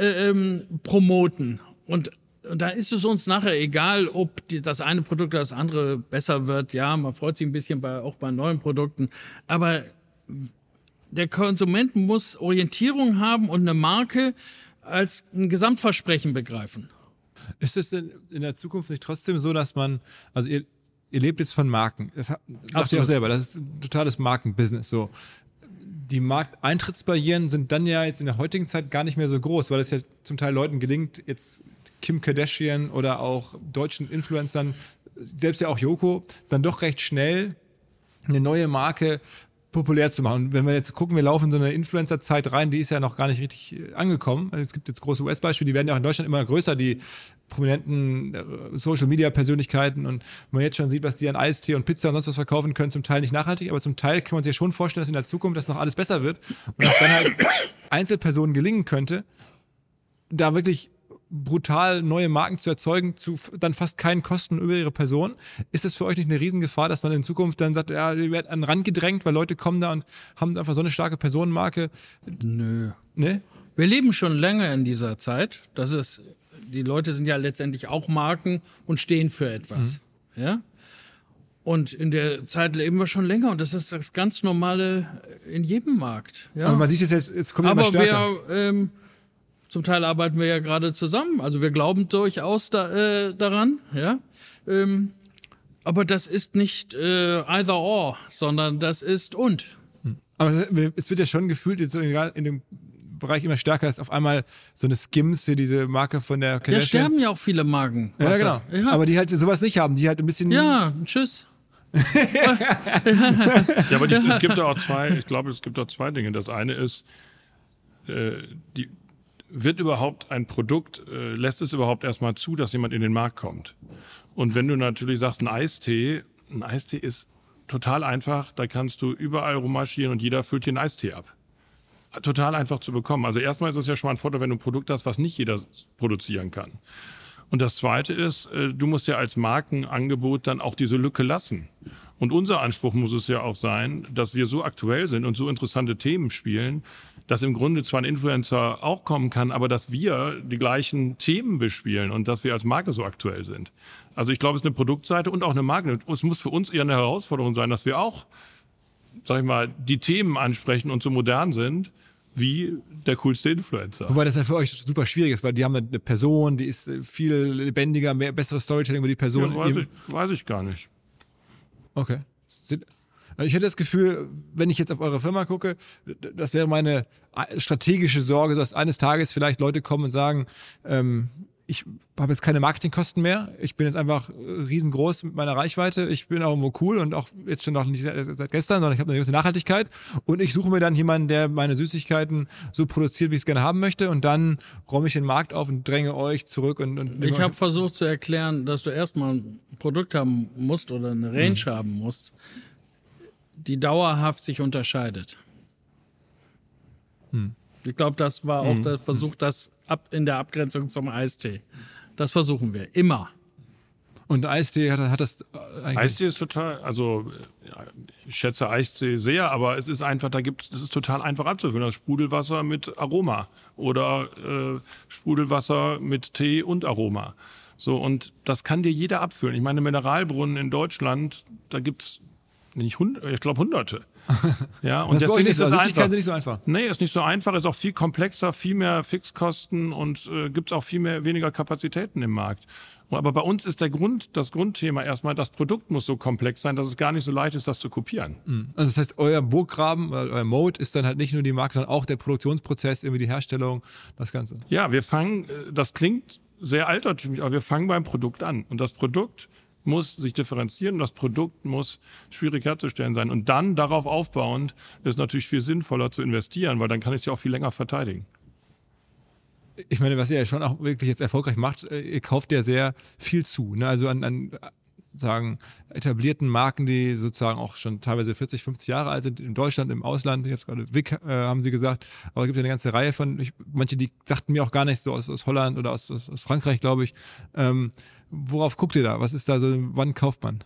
promoten. Und da ist es uns nachher egal, ob das eine Produkt oder das andere besser wird. Ja, man freut sich ein bisschen auch bei neuen Produkten. Aber der Konsument muss Orientierung haben und eine Marke als ein Gesamtversprechen begreifen. Ist es denn in der Zukunft nicht trotzdem so, dass man, also ihr lebt jetzt von Marken, das sagt ihr auch selber, das ist ein totales Markenbusiness, so. Die Markteintrittsbarrieren sind dann ja jetzt in der heutigen Zeit gar nicht mehr so groß, weil es ja zum Teil Leuten gelingt, jetzt Kim Kardashian oder auch deutschen Influencern, selbst ja auch Joko, dann doch recht schnell eine neue Marke populär zu machen. Und wenn wir jetzt gucken, wir laufen in so eine Influencer-Zeit rein, die ist ja noch gar nicht richtig angekommen. Also es gibt jetzt große US-Beispiele, die werden ja auch in Deutschland immer größer, die prominenten Social-Media-Persönlichkeiten. Und wenn man jetzt schon sieht, was die an Eistee und Pizza und sonst was verkaufen können, zum Teil nicht nachhaltig, aber zum Teil kann man sich ja schon vorstellen, dass in der Zukunft das noch alles besser wird und dass dann halt Einzelpersonen gelingen könnte, da wirklich brutal neue Marken zu erzeugen, zu dann fast keinen Kosten über ihre Person. Ist das für euch nicht eine Riesengefahr, dass man in Zukunft dann sagt, ja, ihr werdet an den Rand gedrängt, weil Leute kommen da und haben einfach so eine starke Personenmarke? Nö. Ne? Wir leben schon länger in dieser Zeit. Die Leute sind ja letztendlich auch Marken und stehen für etwas. Ja? Und in der Zeit leben wir schon länger und das ist das ganz Normale in jedem Markt. Ja? Aber man sieht es jetzt, es kommt immer stärker. Zum Teil arbeiten wir ja gerade zusammen. Also wir glauben durchaus daran. Ja? Aber das ist nicht either or, sondern das ist und. Aber es wird ja schon gefühlt, jetzt in dem Bereich immer stärker ist auf einmal so eine Skims, hier diese Marke von der Kardashian. Da sterben ja auch viele Marken. Ja, genau. Ja. Aber die halt sowas nicht haben, die halt ein bisschen... Ja, tschüss. Ja, aber es gibt da auch zwei Dinge. Das eine ist, wird überhaupt ein Produkt, lässt es überhaupt erstmal zu, dass jemand in den Markt kommt? Und wenn du natürlich sagst, ein Eistee ist total einfach, da kannst du überall rummarschieren und jeder füllt dir einen Eistee ab. Total einfach zu bekommen. Also erstmal ist es ja schon mal ein Vorteil, wenn du ein Produkt hast, was nicht jeder produzieren kann. Und das Zweite ist, du musst ja als Markenangebot dann auch diese Lücke lassen. Und unser Anspruch muss es ja auch sein, dass wir so aktuell sind und so interessante Themen spielen, dass im Grunde zwar ein Influencer auch kommen kann, aber dass wir die gleichen Themen bespielen und dass wir als Marke so aktuell sind. Also ich glaube, es ist eine Produktseite und auch eine Marke. Es muss für uns eher eine Herausforderung sein, dass wir auch, sag ich mal, die Themen ansprechen und so modern sind wie der coolste Influencer. Wobei das ja für euch super schwierig ist, weil die haben eine Person, die ist viel lebendiger, besseres Storytelling über die Person. Ja, weiß ich gar nicht. Okay. Ich hätte das Gefühl, wenn ich jetzt auf eure Firma gucke, das wäre meine strategische Sorge, dass eines Tages vielleicht Leute kommen und sagen, ich habe jetzt keine Marketingkosten mehr, ich bin jetzt einfach riesengroß mit meiner Reichweite, ich bin auch irgendwo cool und auch jetzt schon noch nicht seit gestern, sondern ich habe eine gewisse Nachhaltigkeit und ich suche mir dann jemanden, der meine Süßigkeiten so produziert, wie ich es gerne haben möchte und dann räume ich den Markt auf und dränge euch zurück. Ich habe versucht zu erklären, dass du erstmal ein Produkt haben musst oder eine Range haben musst, die dauerhaft sich unterscheidet. Ich glaube, das war auch der Versuch, das in der Abgrenzung zum Eistee. Das versuchen wir immer. Und Eistee hat das eigentlich... Eistee ist total, also ich schätze Eistee sehr, aber es ist einfach, das ist total einfach abzufüllen. Das Sprudelwasser mit Aroma oder Sprudelwasser mit Tee und Aroma. So, und das kann dir jeder abfüllen. Ich meine, Mineralbrunnen in Deutschland, da gibt's nicht ich glaube Hunderte. Ja, und das deswegen ist es einfach. Nicht so einfach. Nee, ist nicht so einfach, ist auch viel komplexer, viel mehr Fixkosten und gibt es auch weniger Kapazitäten im Markt. Aber bei uns ist das Grundthema erstmal, das Produkt muss so komplex sein, dass es gar nicht so leicht ist, das zu kopieren. Also das heißt, euer Burggraben, euer Mode ist dann halt nicht nur die Marke, sondern auch der Produktionsprozess, irgendwie die Herstellung, das Ganze. Ja, das klingt sehr altertümlich, aber wir fangen beim Produkt an. Und das Produkt muss sich differenzieren und das Produkt muss schwierig herzustellen sein. Und dann darauf aufbauend ist natürlich viel sinnvoller zu investieren, weil dann kann ich es ja auch viel länger verteidigen. Ich meine, was ihr ja schon auch wirklich jetzt erfolgreich macht, ihr kauft ja sehr viel zu. Ne? Also an sagen, etablierten Marken, die sozusagen auch schon teilweise 40, 50 Jahre alt sind, in Deutschland, im Ausland. Ich habe es gerade, Wick haben sie gesagt, aber es gibt ja eine ganze Reihe von, manche, die sagten mir auch gar nichts, so aus Holland oder aus Frankreich, glaube ich. Worauf guckt ihr da? Was ist da so, wann kauft man?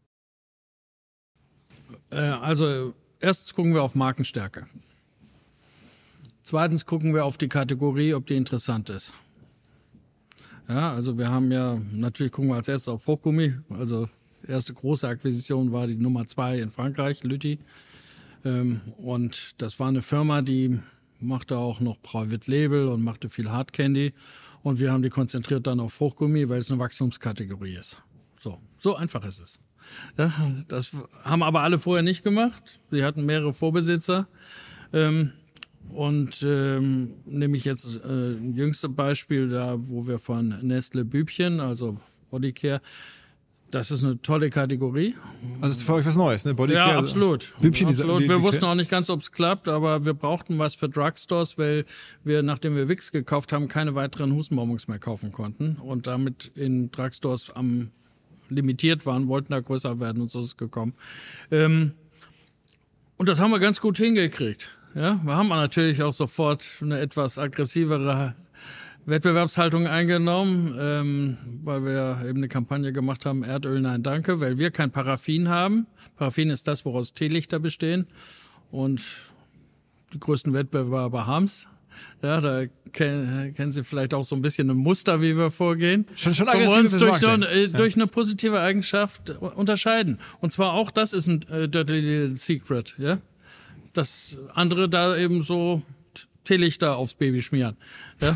Also erstens gucken wir auf Markenstärke. Zweitens gucken wir auf die Kategorie, ob die interessant ist. Ja, also wir haben ja, natürlich gucken wir als erstes auf Fruchtgummi. Also erste große Akquisition war die Nummer 2 in Frankreich, Lütti. Und das war eine Firma, die machte auch noch Private Label und machte viel Hard Candy. Und wir haben die konzentriert dann auf Fruchtgummi, weil es eine Wachstumskategorie ist. So einfach ist es. Ja, das haben aber alle vorher nicht gemacht. Sie hatten mehrere Vorbesitzer. Und nehme ich jetzt jüngste Beispiel da, wo wir von Nestle Bübchen, also Bodycare, das ist eine tolle Kategorie. Also ist für euch was Neues, ne? Bodycare. Ja, absolut. Bübchen, absolut. Wir wussten auch nicht ganz, ob es klappt, aber wir brauchten was für Drugstores, weil wir, nachdem wir Vicks gekauft haben, keine weiteren Hustenbonbons mehr kaufen konnten und damit in Drugstores limitiert waren, wollten da größer werden und so ist es gekommen. Und das haben wir ganz gut hingekriegt. Ja, wir haben natürlich auch sofort eine etwas aggressivere Wettbewerbshaltung eingenommen, weil wir eben eine Kampagne gemacht haben, Erdöl, nein, danke, weil wir kein Paraffin haben. Paraffin ist das, woraus Teelichter bestehen und die größten Wettbewerber haben's. Ja, da kennen Sie vielleicht auch so ein bisschen ein Muster, wie wir vorgehen. Schon wir uns aggressiv durch eine positive Eigenschaft unterscheiden. Und zwar auch das ist ein Dirty Little Secret, ja. Dass andere da eben so Teelichter aufs Baby schmieren. Ja.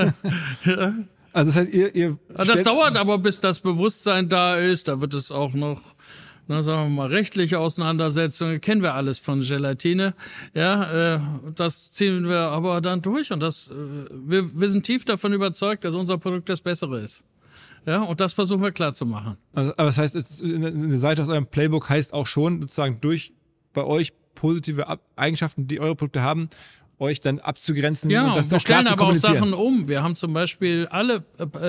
Ja. Also das heißt, ihr das dauert aber, bis das Bewusstsein da ist. Da wird es auch noch, sagen wir mal, rechtliche Auseinandersetzungen. Kennen wir alles von Gelatine. Ja, das ziehen wir aber dann durch. Und wir sind tief davon überzeugt, dass unser Produkt das Bessere ist. Ja, und das versuchen wir klar zu machen. Also, aber das heißt, eine Seite aus eurem Playbook heißt auch schon, sozusagen durch bei euch positive Eigenschaften, die eure Produkte haben, euch dann abzugrenzen und das wir auch klar stellen zu aber auch kommunizieren. Sachen um. Wir haben zum Beispiel alle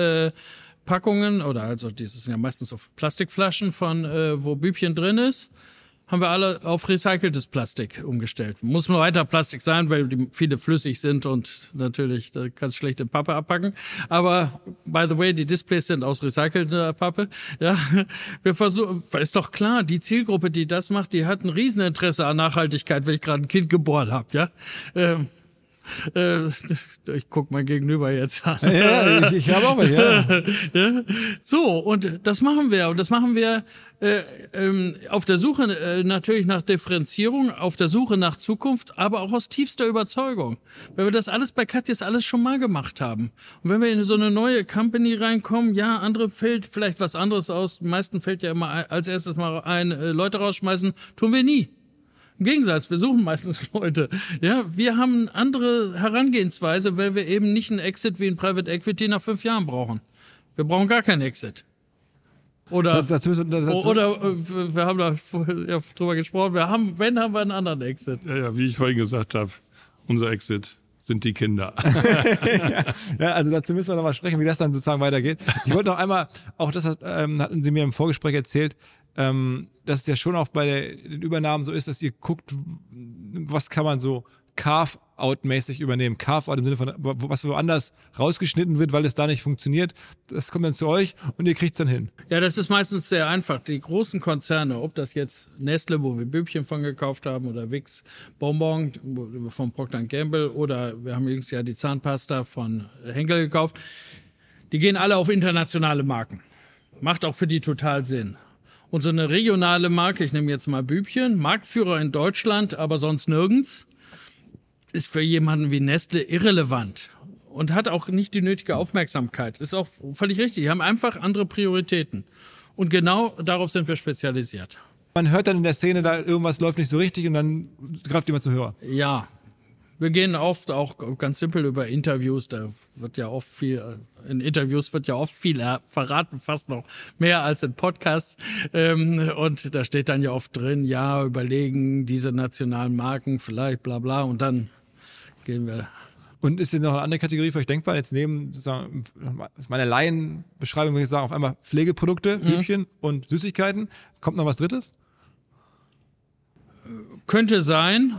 Packungen, oder also dieses sind ja meistens auf Plastikflaschen von wo Bübchen drin ist, haben wir alle auf recyceltes Plastik umgestellt. Muss nur weiter Plastik sein, weil die viele flüssig sind und natürlich, da kannst du schlecht in Pappe abpacken. Aber, by the way, die Displays sind aus recycelter Pappe. Ja, wir versuchen, ist doch klar, die Zielgruppe, die das macht, die hat ein Rieseninteresse an Nachhaltigkeit, wenn ich gerade ein Kind geboren habe, ja. Ich guck mein Gegenüber jetzt an. Ja, ich habe auch mal, ja. Ja. So, und das machen wir. Und das machen wir auf der Suche natürlich nach Differenzierung, auf der Suche nach Zukunft, aber auch aus tiefster Überzeugung. Weil wir das alles bei Katjes alles schon mal gemacht haben. Und wenn wir in so eine neue Company reinkommen, ja, andere fällt vielleicht was anderes aus. Den meisten fällt ja immer als erstes mal ein, Leute rausschmeißen, tun wir nie. Im Gegensatz, wir suchen meistens Leute. Ja, wir haben eine andere Herangehensweise, weil wir eben nicht einen Exit wie ein Private Equity nach 5 Jahren brauchen. Wir brauchen gar keinen Exit. Oder wir haben da drüber gesprochen, haben wir einen anderen Exit. Ja, wie ich vorhin gesagt habe, unser Exit sind die Kinder. Ja, also dazu müssen wir noch mal sprechen, wie das dann sozusagen weitergeht. Ich wollte noch einmal, auch das hatten Sie mir im Vorgespräch erzählt, dass es ja schon auch bei den Übernahmen so ist, dass ihr guckt, was kann man so Carve-out-mäßig übernehmen. Carve-out im Sinne von, was woanders rausgeschnitten wird, weil es da nicht funktioniert. Das kommt dann zu euch und ihr kriegt es dann hin. Ja, das ist meistens sehr einfach. Die großen Konzerne, ob das jetzt Nestle, wo wir Bübchen von gekauft haben, oder Vicks Bonbon von Procter & Gamble, oder wir haben jüngst ja die Zahnpasta von Henkel gekauft, Die gehen alle auf internationale Marken. Macht auch für die total Sinn. Und so eine regionale Marke, ich nehme jetzt mal Bübchen, Marktführer in Deutschland, aber sonst nirgends, ist für jemanden wie Nestle irrelevant und hat auch nicht die nötige Aufmerksamkeit. Ist auch völlig richtig. Die haben einfach andere Prioritäten. Und genau darauf sind wir spezialisiert. Man hört dann in der Szene, da irgendwas läuft nicht so richtig und dann greift jemand zum Hörer. Ja. Wir gehen oft auch ganz simpel über Interviews, da wird ja oft viel, in Interviews wird ja oft viel verraten, fast noch mehr als in Podcasts. Und da steht dann ja oft drin, ja, überlegen diese nationalen Marken vielleicht, bla bla, und dann gehen wir. Und ist denn noch eine andere Kategorie für euch denkbar? Jetzt neben sozusagen meine Laienbeschreibung, würde ich sagen, auf einmal Pflegeprodukte, Bübchen und Süßigkeiten. Kommt noch was Drittes? Könnte sein,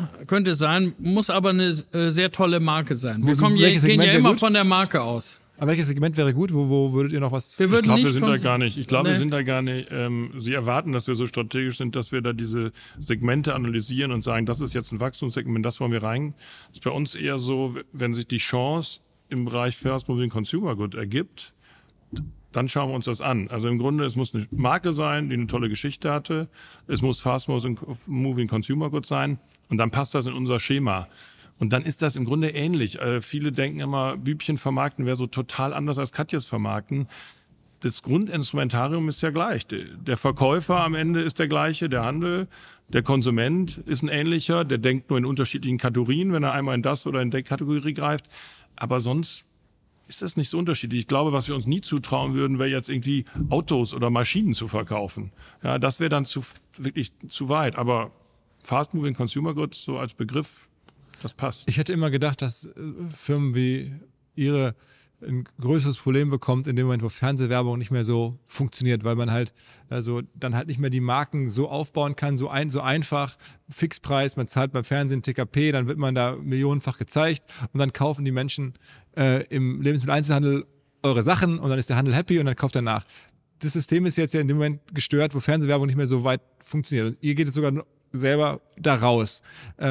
muss aber eine sehr tolle Marke sein. Wir gehen ja immer von der Marke aus. Aber welches Segment wäre gut? Wo würdet ihr noch was? Ich glaube, wir sind da gar nicht. Wir sind da gar nicht. Sie erwarten, dass wir so strategisch sind, dass wir da diese Segmente analysieren und sagen, das ist jetzt ein Wachstumssegment, das wollen wir rein. Das ist bei uns eher so, wenn sich die Chance im Bereich Fast Moving Consumer Good ergibt, dann schauen wir uns das an. Also im Grunde, es muss eine Marke sein, die eine tolle Geschichte hatte. Es muss Fast Moving Consumer Good sein. Und dann passt das in unser Schema. Und dann ist das im Grunde ähnlich. Viele denken immer, Bübchen vermarkten wäre so total anders als Katjes vermarkten. Das Grundinstrumentarium ist ja gleich. Der Verkäufer am Ende ist der gleiche, der Handel. Der Konsument ist ein ähnlicher. Der denkt nur in unterschiedlichen Kategorien, wenn er einmal in das oder in die Kategorie greift. Aber sonst ist das nicht so unterschiedlich. Ich glaube, was wir uns nie zutrauen würden, wäre jetzt irgendwie Autos oder Maschinen zu verkaufen. Ja, das wäre dann wirklich zu weit. Aber Fast Moving Consumer Goods so als Begriff, das passt. Ich hätte immer gedacht, dass Firmen wie Ihre ein größeres Problem bekommt in dem Moment, wo Fernsehwerbung nicht mehr so funktioniert, weil man halt dann halt nicht mehr die Marken so aufbauen kann, so einfach, Fixpreis, man zahlt beim Fernsehen TKP, dann wird man da millionenfach gezeigt und dann kaufen die Menschen im Lebensmitteleinzelhandel eure Sachen und dann ist der Handel happy und dann kauft er nach. Das System ist jetzt ja in dem Moment gestört, wo Fernsehwerbung nicht mehr so weit funktioniert. Und ihr geht jetzt sogar selber da raus.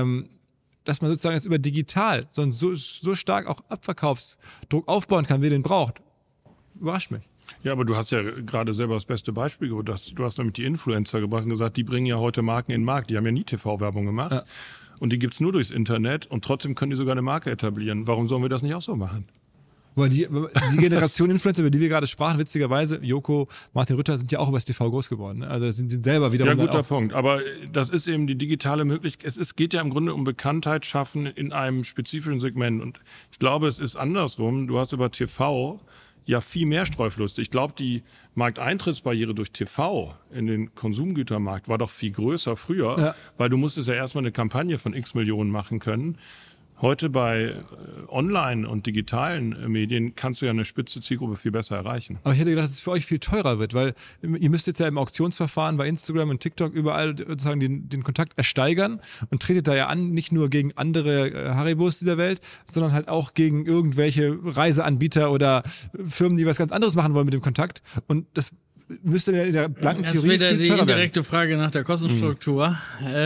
Dass man sozusagen jetzt über digital so stark auch Abverkaufsdruck aufbauen kann, wie den braucht, überrascht mich. Ja, aber du hast ja gerade selber das beste Beispiel gebracht. Du hast nämlich die Influencer gebracht und gesagt, die bringen ja heute Marken in den Markt. Die haben ja nie TV-Werbung gemacht. Ja. Und die gibt's nur durchs Internet und trotzdem können die sogar eine Marke etablieren. Warum sollen wir das nicht auch so machen? Aber die Generation Influencer, über die wir gerade sprachen, witzigerweise, Joko, Martin Rütter, sind ja auch über das TV groß geworden. Ne? Also sind selber wiederum. Ja, guter Punkt. Aber das ist eben die digitale Möglichkeit. Es geht ja im Grunde um Bekanntheit schaffen in einem spezifischen Segment. Und ich glaube, es ist andersrum. Du hast über TV ja viel mehr Streuverluste. Ich glaube, die Markteintrittsbarriere durch TV in den Konsumgütermarkt war doch viel größer früher, weil du musstest ja erstmal eine Kampagne von x Millionen machen können. Heute bei Online- und digitalen Medien kannst du ja eine spitze Zielgruppe viel besser erreichen. Aber ich hätte gedacht, dass es für euch viel teurer wird, weil ihr müsst jetzt ja im Auktionsverfahren bei Instagram und TikTok überall sozusagen den Kontakt ersteigern und tretet da ja an, nicht nur gegen andere Haribos dieser Welt, sondern halt auch gegen irgendwelche Reiseanbieter oder Firmen, die was ganz anderes machen wollen mit dem Kontakt. Und das müsste in der blanken Theorie das ist wieder die indirekte Frage nach der Kostenstruktur.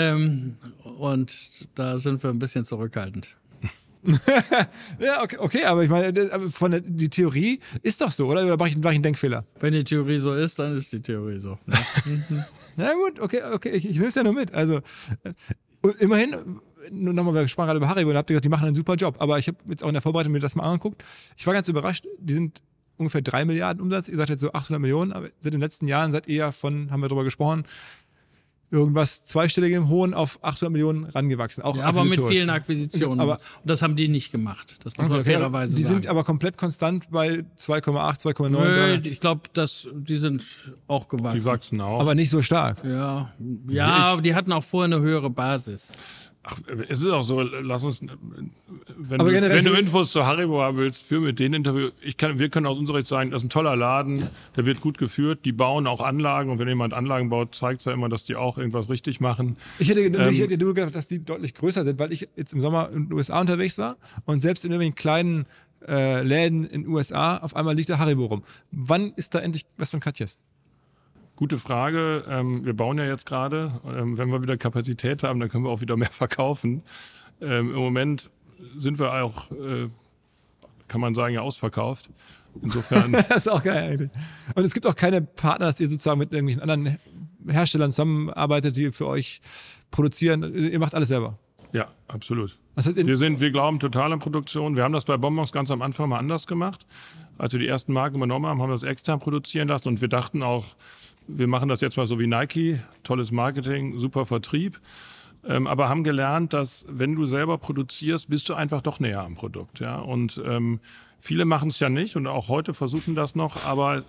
Und da sind wir ein bisschen zurückhaltend. Ja, okay, aber ich meine, die Theorie ist doch so, oder? Oder mache ich einen Denkfehler? Wenn die Theorie so ist, dann ist die Theorie so. Ja gut, okay, ich nehme es ja nur mit. Also immerhin, nochmal, wir sprachen gerade über Haribo und habt ihr gesagt, die machen einen super Job. Aber ich habe jetzt auch in der Vorbereitung mir das mal angeguckt. Ich war ganz überrascht, die sind ungefähr 3 Milliarden Umsatz. Ihr sagt jetzt so 800 Millionen, aber seit den letzten Jahren seid ihr ja haben wir drüber gesprochen, irgendwas zweistelligem Hohen auf 800 Millionen rangewachsen. Auch aber mit vielen Akquisitionen. Und das haben die nicht gemacht. Das muss man fairerweise sagen. Die sind aber komplett konstant bei 2,8, 2,9. Ich glaube, die sind auch gewachsen. Die wachsen auch. Aber nicht so stark. Ja, aber die hatten auch vorher eine höhere Basis. Ach, es ist auch so, lass uns, wenn du Infos zu Haribo haben willst, führ mit denen Interview. Wir können aus unserer Sicht sagen, das ist ein toller Laden, der wird gut geführt, die bauen auch Anlagen und wenn jemand Anlagen baut, zeigt es ja immer, dass die auch irgendwas richtig machen. Ich hätte nur gedacht, dass die deutlich größer sind, weil ich jetzt im Sommer in den USA unterwegs war und selbst in irgendwelchen kleinen Läden in den USA auf einmal liegt da Haribo rum. Wann ist da endlich was von Katjes? Gute Frage. Wir bauen ja jetzt gerade. Wenn wir wieder Kapazität haben, dann können wir auch wieder mehr verkaufen. Im Moment sind wir auch, kann man sagen, ja ausverkauft. Insofern. Das ist auch geil eigentlich. Und es gibt auch keine Partner, dass ihr sozusagen mit irgendwelchen anderen Herstellern zusammenarbeitet, die für euch produzieren. Ihr macht alles selber. Ja, absolut. Was hat Wir glauben total an Produktion. Wir haben das bei Bonbons ganz am Anfang mal anders gemacht. Als wir die ersten Marken übernommen haben, haben wir das extern produzieren lassen und wir dachten auch, wir machen das jetzt mal so wie Nike, tolles Marketing, super Vertrieb. Aber haben gelernt, dass wenn du selber produzierst, bist du einfach doch näher am Produkt. Ja? Und viele machen es ja nicht und auch heute versuchen das noch, aber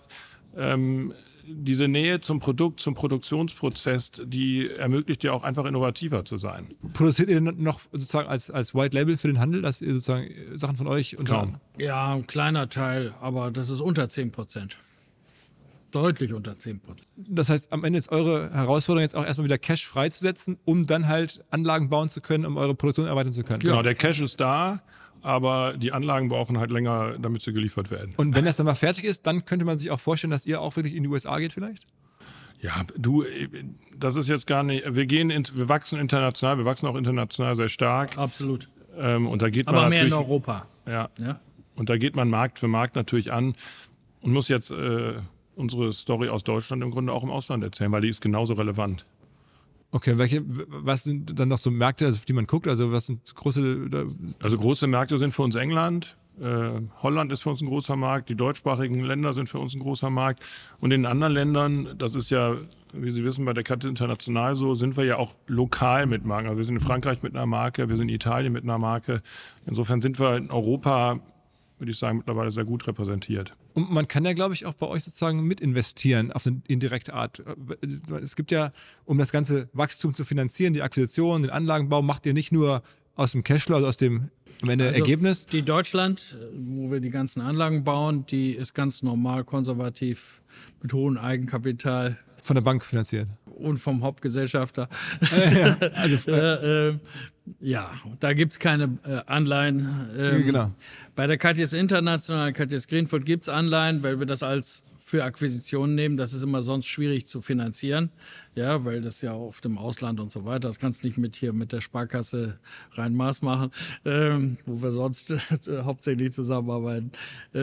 diese Nähe zum Produkt, zum Produktionsprozess, die ermöglicht dir auch einfach innovativer zu sein. Produziert ihr denn noch sozusagen als White Label für den Handel, dass ihr sozusagen Sachen von euch Kaum. Ja, ein kleiner Teil, aber das ist unter 10%. Deutlich unter 10%. Das heißt, am Ende ist eure Herausforderung jetzt auch erstmal wieder Cash freizusetzen, um dann halt Anlagen bauen zu können, um eure Produktion erweitern zu können. Genau, der Cash ist da, aber die Anlagen brauchen halt länger, damit sie geliefert werden. Und wenn das dann mal fertig ist, dann könnte man sich auch vorstellen, dass ihr auch wirklich in die USA geht vielleicht? Ja, du, das ist jetzt gar nicht, wir wachsen international, wir wachsen auch international sehr stark. Absolut. Und da geht man Aber mehr in natürlich, Europa. ja. Ja? Und da geht man Markt für Markt natürlich an und muss jetzt unsere Story aus Deutschland im Grunde auch im Ausland erzählen, weil die ist genauso relevant. Okay, was sind dann noch so Märkte, auf die man guckt? Also was sind große... Also große Märkte sind für uns England, Holland ist für uns ein großer Markt, die deutschsprachigen Länder sind für uns ein großer Markt. Und in anderen Ländern, das ist ja, wie Sie wissen, bei der Kette International so, sind wir ja auch lokal mit Marken. Also wir sind in Frankreich mit einer Marke, wir sind in Italien mit einer Marke. Insofern sind wir in Europa, würde ich sagen, mittlerweile sehr gut repräsentiert. Und man kann ja, glaube ich, auch bei euch sozusagen mit investieren auf eine indirekte Art. Es gibt ja, um das ganze Wachstum zu finanzieren, die Akquisition, den Anlagenbau, macht ihr nicht nur aus dem Cashflow, also aus dem am Ende Ergebnis. Die Deutschland, wo wir die ganzen Anlagen bauen, die ist ganz normal konservativ mit hohem Eigenkapital. Von der Bank finanziert. Und vom Hauptgesellschafter. Ja, also, ja, da gibt's keine Anleihen. Genau. Bei der Katjes International, Katjes Greenfood gibt's Anleihen, weil wir das als für Akquisitionen nehmen. Das ist immer sonst schwierig zu finanzieren, ja, weil das ja oft im Ausland und so weiter. Das kannst du nicht mit der Sparkasse Rhein-Maas machen, wo wir sonst hauptsächlich zusammenarbeiten.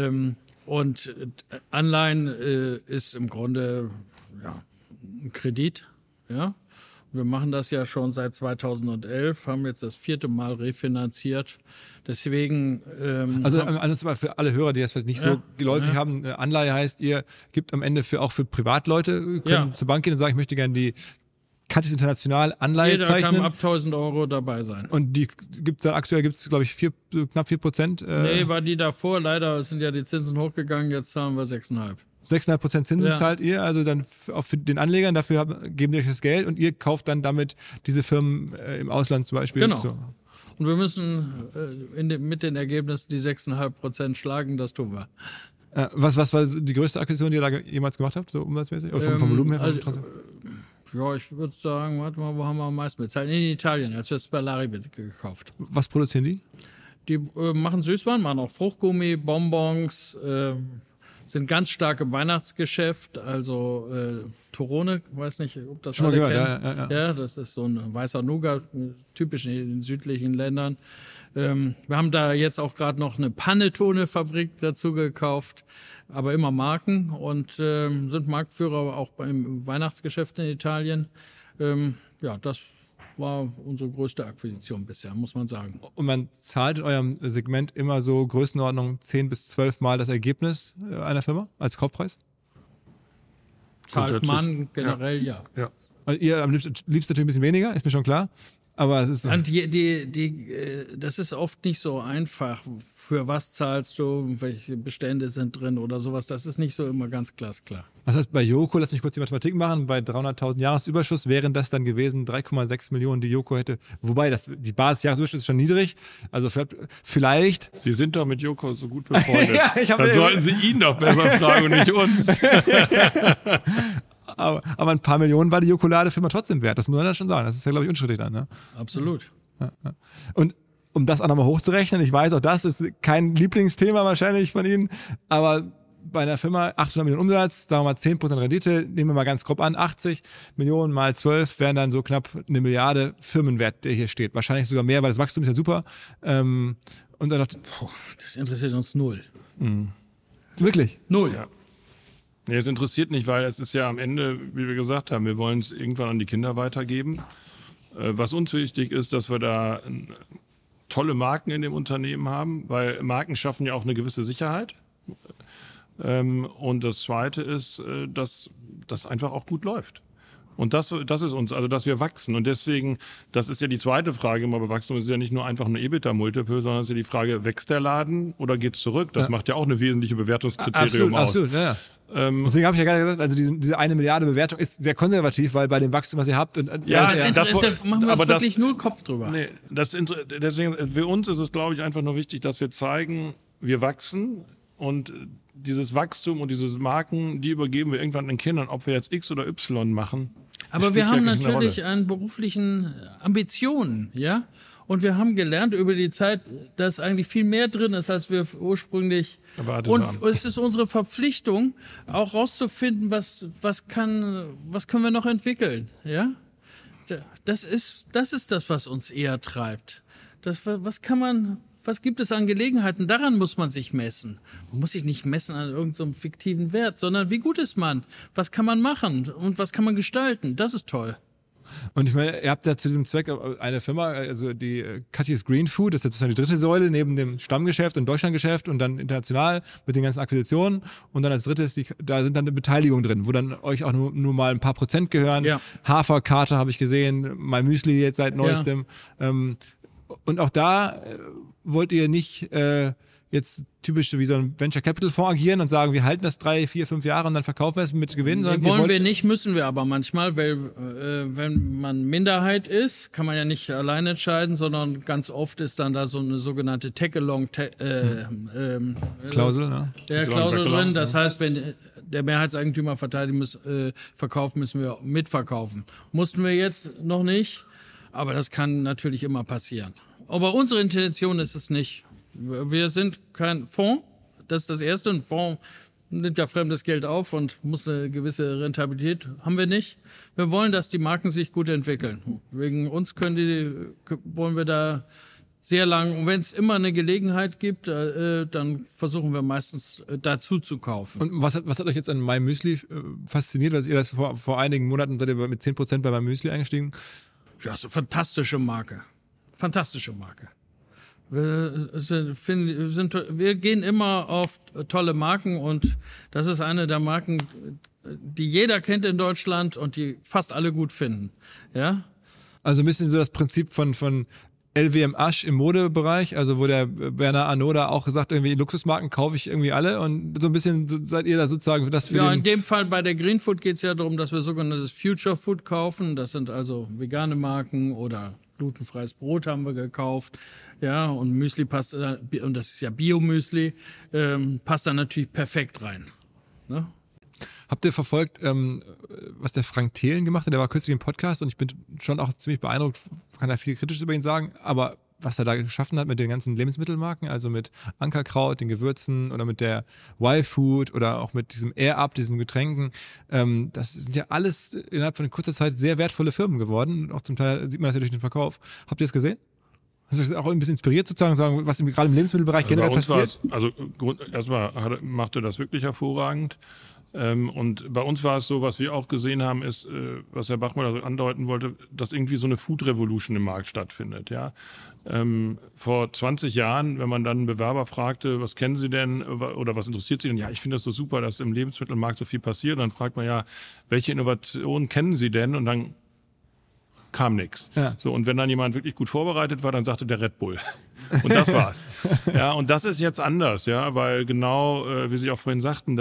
Und Anleihen ist im Grunde ja, ein Kredit, ja. Wir machen das ja schon seit 2011, haben jetzt das 4. Mal refinanziert. Deswegen. Also alles mal für alle Hörer, die das vielleicht nicht so geläufig haben. Anleihe heißt, ihr gibt am Ende auch für Privatleute, können zur Bank gehen und sagen, ich möchte gerne die Katjes International Anleihe zeichnen. Jeder kann ab 1.000 € dabei sein. Und die gibt's dann aktuell, glaube ich, knapp 4%. Nee, war die davor. Leider sind ja die Zinsen hochgegangen, jetzt zahlen wir 6,5%. 6,5% Zinsen zahlt ihr, also dann auch für den Anlegern, dafür geben die euch das Geld und ihr kauft dann damit diese Firmen im Ausland zum Beispiel. Genau. So. Und wir müssen mit den Ergebnissen die 6,5% schlagen, das tun wir. Was war die größte Akquisition, die ihr da jemals gemacht habt, so umsatzmäßig? Oder vom Volumen her? Ja, ich würde sagen, warte mal, wo haben wir am meisten bezahlt? In Italien, als wir Spallari gekauft. Was produzieren die? Die machen Süßwaren, machen auch Fruchtgummi, Bonbons, sind ganz stark im Weihnachtsgeschäft, also Torone, weiß nicht, ob das alle kennen. Ja, das ist so ein weißer Nougat, typisch in den südlichen Ländern. Wir haben da jetzt auch gerade noch eine Panettone-Fabrik dazu gekauft, aber immer Marken und sind Marktführer auch beim Weihnachtsgeschäft in Italien. Ja, das war unsere größte Akquisition bisher, muss man sagen. Und man zahlt in eurem Segment immer so Größenordnung 10 bis 12 Mal das Ergebnis einer Firma als Kaufpreis? Zahlt man generell, ja. Also ihr am liebsten natürlich ein bisschen weniger, ist mir schon klar. Aber es ist so. Und das ist oft nicht so einfach. Für was zahlst du, welche Bestände sind drin oder sowas. Das ist nicht so immer ganz glasklar. Das heißt, bei Joko, lass mich kurz die Mathematik machen, bei 300.000 Jahresüberschuss wären das dann gewesen 3,6 Millionen, die Joko hätte. Wobei, die Basis-Jahresüberschuss ist schon niedrig. Also vielleicht. Sie sind doch mit Joko so gut befreundet. Ja, dann sollten Sie ihn doch besser fragen und nicht uns. Aber ein paar Millionen war die Jokolade-Firma trotzdem wert. Das muss man dann schon sagen. Das ist ja, glaube ich, unstrittig dann. Ne? Absolut. Ja. Und um das auch nochmal hochzurechnen, ich weiß, auch das ist kein Lieblingsthema wahrscheinlich von Ihnen, aber bei einer Firma 800 Millionen Umsatz, sagen wir mal 10% Rendite, nehmen wir mal ganz grob an, 80 Millionen mal 12 wären dann so knapp 1 Milliarde Firmenwert, der hier steht. Wahrscheinlich sogar mehr, weil das Wachstum ist ja super. Und dann das interessiert uns null. Mhm. Wirklich? Null. Ja. Nee, es interessiert nicht, weil es ist ja am Ende, wie wir gesagt haben, wir wollen es irgendwann an die Kinder weitergeben. Was uns wichtig ist, dass wir da tolle Marken in dem Unternehmen haben, weil Marken schaffen ja auch eine gewisse Sicherheit. Und das Zweite ist, dass das einfach auch gut läuft. Und das ist uns, also dass wir wachsen. Und deswegen, das ist ja die zweite Frage immer bei Wachstum, es ist ja nicht nur einfach ein EBITDA-Multiple, sondern es ist ja die Frage, wächst der Laden oder geht es zurück? Das macht ja auch eine wesentliche Bewertungskriterium aus. Absolut, ja. Deswegen habe ich ja gerade gesagt, also diese 1 Milliarde Bewertung ist sehr konservativ, weil bei dem Wachstum, was ihr habt... Und, da machen wir uns wirklich null Kopf drüber. Nee, deswegen, für uns ist es, glaube ich, einfach nur wichtig, dass wir zeigen, wir wachsen und dieses Wachstum und diese Marken, die übergeben wir irgendwann den Kindern, ob wir jetzt X oder Y machen. Aber wir haben natürlich einen beruflichen Ambitionen, ja? Und wir haben gelernt über die Zeit, dass eigentlich viel mehr drin ist, als wir ursprünglich erwartet haben. Und es ist unsere Verpflichtung, auch rauszufinden, was können wir noch entwickeln, ja? Das ist das, was uns eher treibt. Was gibt es an Gelegenheiten? Daran muss man sich messen. Man muss sich nicht messen an irgendeinem fiktiven Wert, sondern wie gut ist man? Was kann man machen? Und was kann man gestalten? Das ist toll. Und ich meine, ihr habt ja zu diesem Zweck eine Firma, also die Katjes Green Food, das ist sozusagen die dritte Säule neben dem Stammgeschäft und Deutschlandgeschäft und dann international mit den ganzen Akquisitionen. Und dann als drittes, da sind dann eine Beteiligung drin, wo dann euch auch nur mal ein paar Prozent gehören. Ja. Haferkarte habe ich gesehen, My Müsli jetzt seit neuestem. Ja. Und auch da wollt ihr nicht jetzt typisch wie so ein Venture Capital Fonds agieren und sagen, wir halten das 3, 4, 5 Jahre und dann verkaufen wir es mit Gewinn. Wollen wir nicht, müssen wir aber manchmal, weil wenn man Minderheit ist, kann man ja nicht allein entscheiden, sondern ganz oft ist dann da so eine sogenannte Klausel, ne? Klausel drin. Das heißt, wenn der Mehrheitseigentümer verkauft, müssen wir mitverkaufen. Mussten wir jetzt noch nicht, aber das kann natürlich immer passieren. Aber unsere Intention ist es nicht. Wir sind kein Fonds, das ist das Erste. Ein Fonds nimmt ja fremdes Geld auf und muss eine gewisse Rentabilität, haben wir nicht. Wir wollen, dass die Marken sich gut entwickeln. Wegen uns wollen wir da sehr lang, und wenn es immer eine Gelegenheit gibt, dann versuchen wir meistens dazu zu kaufen. Und was hat euch jetzt an My Müsli fasziniert? Weil ihr das vor einigen Monaten seid ihr mit 10% bei My Müsli eingestiegen? Ja, so fantastische Marke. Fantastische Marke. Wir gehen immer auf tolle Marken und das ist eine der Marken, die jeder kennt in Deutschland und die fast alle gut finden. Ja? Also ein bisschen so das Prinzip von LVMH im Modebereich, also wo der Bernard Arnault da auch gesagt, irgendwie Luxusmarken kaufe ich irgendwie alle und so ein bisschen seid ihr da sozusagen das für Ja, in dem Fall bei der Green Food geht es ja darum, dass wir sogenanntes Future Food kaufen. Das sind also vegane Marken oder glutenfreies Brot haben wir gekauft, ja, und Müsli passt, und das ist ja Bio-Müsli, passt da natürlich perfekt rein. Ne? Habt ihr verfolgt, was der Frank Thelen gemacht hat? Der war kürzlich im Podcast und ich bin schon auch ziemlich beeindruckt, kann da viel Kritisches über ihn sagen, aber was er da geschaffen hat mit den ganzen Lebensmittelmarken, also mit Ankerkraut, den Gewürzen oder mit der Y-Food oder auch mit diesem Air-Up, diesen Getränken, das sind ja alles innerhalb von kurzer Zeit sehr wertvolle Firmen geworden. Auch zum Teil sieht man das ja durch den Verkauf. Habt ihr das gesehen? Hast du das auch ein bisschen inspiriert sozusagen, was gerade im Lebensmittelbereich generell passiert? Erstmal macht er das wirklich hervorragend. Und bei uns war es so, was wir auch gesehen haben, ist, was Herr Bachmüller so andeuten wollte, dass irgendwie so eine Food Revolution im Markt stattfindet. Ja? Vor 20 Jahren, wenn man dann einen Bewerber fragte, was kennen Sie denn oder was interessiert Sie denn? Ja, ich finde das so super, dass im Lebensmittelmarkt so viel passiert. Und dann fragt man ja, welche Innovationen kennen Sie denn? Und dann kam nichts. Ja. So, und wenn dann jemand wirklich gut vorbereitet war, dann sagte der Red Bull. Und das war's. Ja, und das ist jetzt anders, ja, weil genau, wie Sie auch vorhin sagten,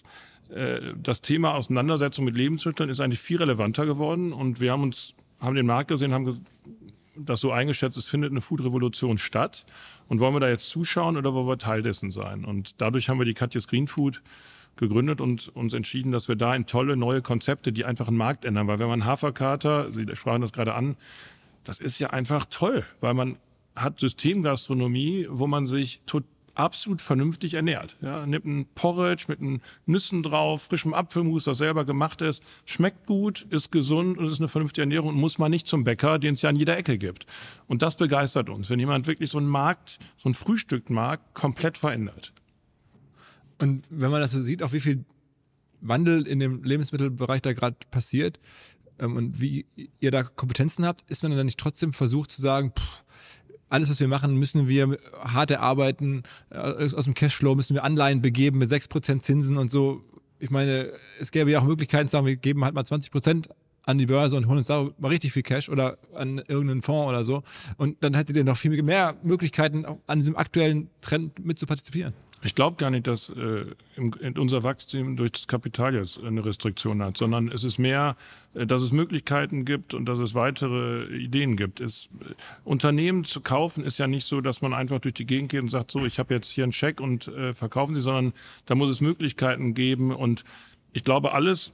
das Thema Auseinandersetzung mit Lebensmitteln ist eigentlich viel relevanter geworden und wir haben den Markt gesehen, haben das so eingeschätzt, es findet eine Food-Revolution statt und wollen wir da jetzt zuschauen oder wollen wir Teil dessen sein? Und dadurch haben wir die Katjes Green Food gegründet und uns entschieden, dass wir da in tolle neue Konzepte, die einfach einen Markt ändern, weil wenn man Haferkater, Sie sprachen das gerade an, das ist ja einfach toll, weil man hat Systemgastronomie, wo man sich absolut vernünftig ernährt. Ja, nimmt einen Porridge mit Nüssen drauf, frischem Apfelmus, das selber gemacht ist, schmeckt gut, ist gesund und ist eine vernünftige Ernährung und muss man nicht zum Bäcker, den es ja an jeder Ecke gibt. Und das begeistert uns, wenn jemand wirklich so einen Frühstückmarkt komplett verändert. Und wenn man das so sieht, auch wie viel Wandel in dem Lebensmittelbereich da gerade passiert und wie ihr da Kompetenzen habt, ist man dann nicht trotzdem versucht zu sagen, alles, was wir machen, müssen wir hart erarbeiten, aus dem Cashflow müssen wir Anleihen begeben mit 6% Zinsen und so. Ich meine, es gäbe ja auch Möglichkeiten zu sagen, wir geben halt mal 20% an die Börse und holen uns da mal richtig viel Cash oder an irgendeinen Fonds oder so. Und dann hättet ihr noch viel mehr Möglichkeiten, an diesem aktuellen Trend mit zu partizipieren. Ich glaube gar nicht, dass unser Wachstum durch das Kapital jetzt eine Restriktion hat, sondern es ist mehr, dass es Möglichkeiten gibt und dass es weitere Ideen gibt. Unternehmen zu kaufen ist ja nicht so, dass man einfach durch die Gegend geht und sagt, so, ich habe jetzt hier einen Scheck und verkaufen Sie, sondern da muss es Möglichkeiten geben. Und ich glaube, alles,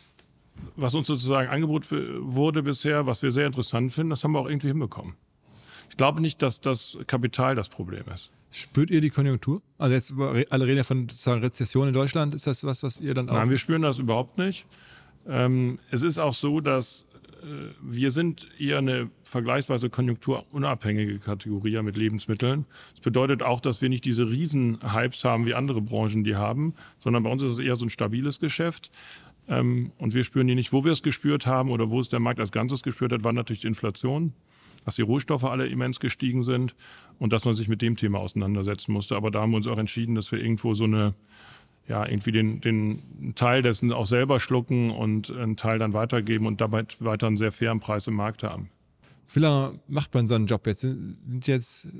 was uns sozusagen angeboten wurde bisher, was wir sehr interessant finden, das haben wir auch irgendwie hinbekommen. Ich glaube nicht, dass das Kapital das Problem ist. Spürt ihr die Konjunktur? Also jetzt alle reden ja von sozusagen Rezession in Deutschland. Ist das was ihr dann auch... Nein, wir spüren das überhaupt nicht. Es ist auch so, dass wir sind eher eine vergleichsweise konjunkturunabhängige Kategorie mit Lebensmitteln. Das bedeutet auch, dass wir nicht diese Riesenhypes haben, wie andere Branchen die haben, sondern bei uns ist es eher so ein stabiles Geschäft. Und wir spüren die nicht. Wo wir es gespürt haben oder wo es der Markt als Ganzes gespürt hat, war natürlich die Inflation, dass die Rohstoffe alle immens gestiegen sind und dass man sich mit dem Thema auseinandersetzen musste. Aber da haben wir uns auch entschieden, dass wir irgendwo so eine, ja, irgendwie den Teil dessen auch selber schlucken und einen Teil dann weitergeben und dabei weiter einen sehr fairen Preis im Markt haben. Wie lange macht man so einen Job jetzt? Sind jetzt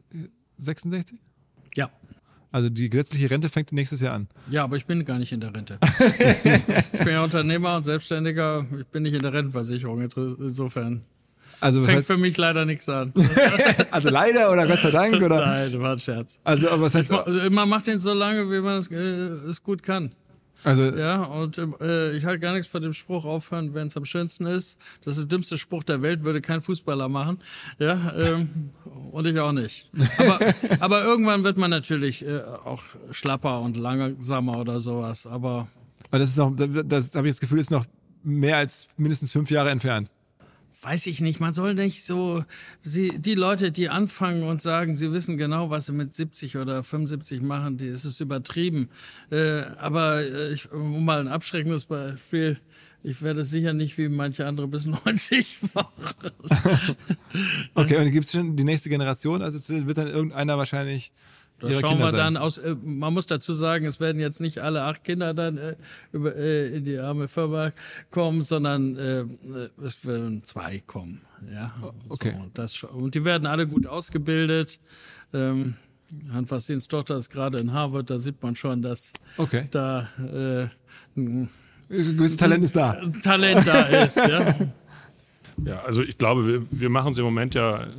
66? Ja. Also die gesetzliche Rente fängt nächstes Jahr an. Ja, aber ich bin gar nicht in der Rente. Ich bin ja Unternehmer und Selbstständiger. Ich bin nicht in der Rentenversicherung. Insofern also, fängt für mich leider nichts an. Also leider oder Gott sei Dank? Oder? Nein, war ein Scherz. Also, aber was heißt, man macht den so lange, wie man es gut kann. Also, ja, und ich halte gar nichts von dem Spruch aufhören, wenn es am schönsten ist. Das ist der dümmste Spruch der Welt, würde kein Fußballer machen. Ja, und ich auch nicht. Aber irgendwann wird man natürlich auch schlapper und langsamer oder sowas. Aber das ist noch, das habe ich das Gefühl, ist noch mehr als mindestens 5 Jahre entfernt. Weiß ich nicht, man soll nicht so, die Leute, die anfangen und sagen, sie wissen genau, was sie mit 70 oder 75 machen, das ist übertrieben. Aber um mal ein abschreckendes Beispiel, ich werde sicher nicht wie manche andere bis 90 machen. Okay, und gibt es schon die nächste Generation? Also wird dann irgendeiner wahrscheinlich... Das schauen wir dann aus. Man muss dazu sagen, es werden jetzt nicht alle 8 Kinder dann in die arme Firma kommen, sondern es werden 2 kommen. Ja, okay. So, und die werden alle gut ausgebildet. Hans-Vastins Tochter ist gerade in Harvard, da sieht man schon, dass da ein gewisses Talent ist da. Talent da ist, ja. Ja, also ich glaube, wir machen es im Moment ja,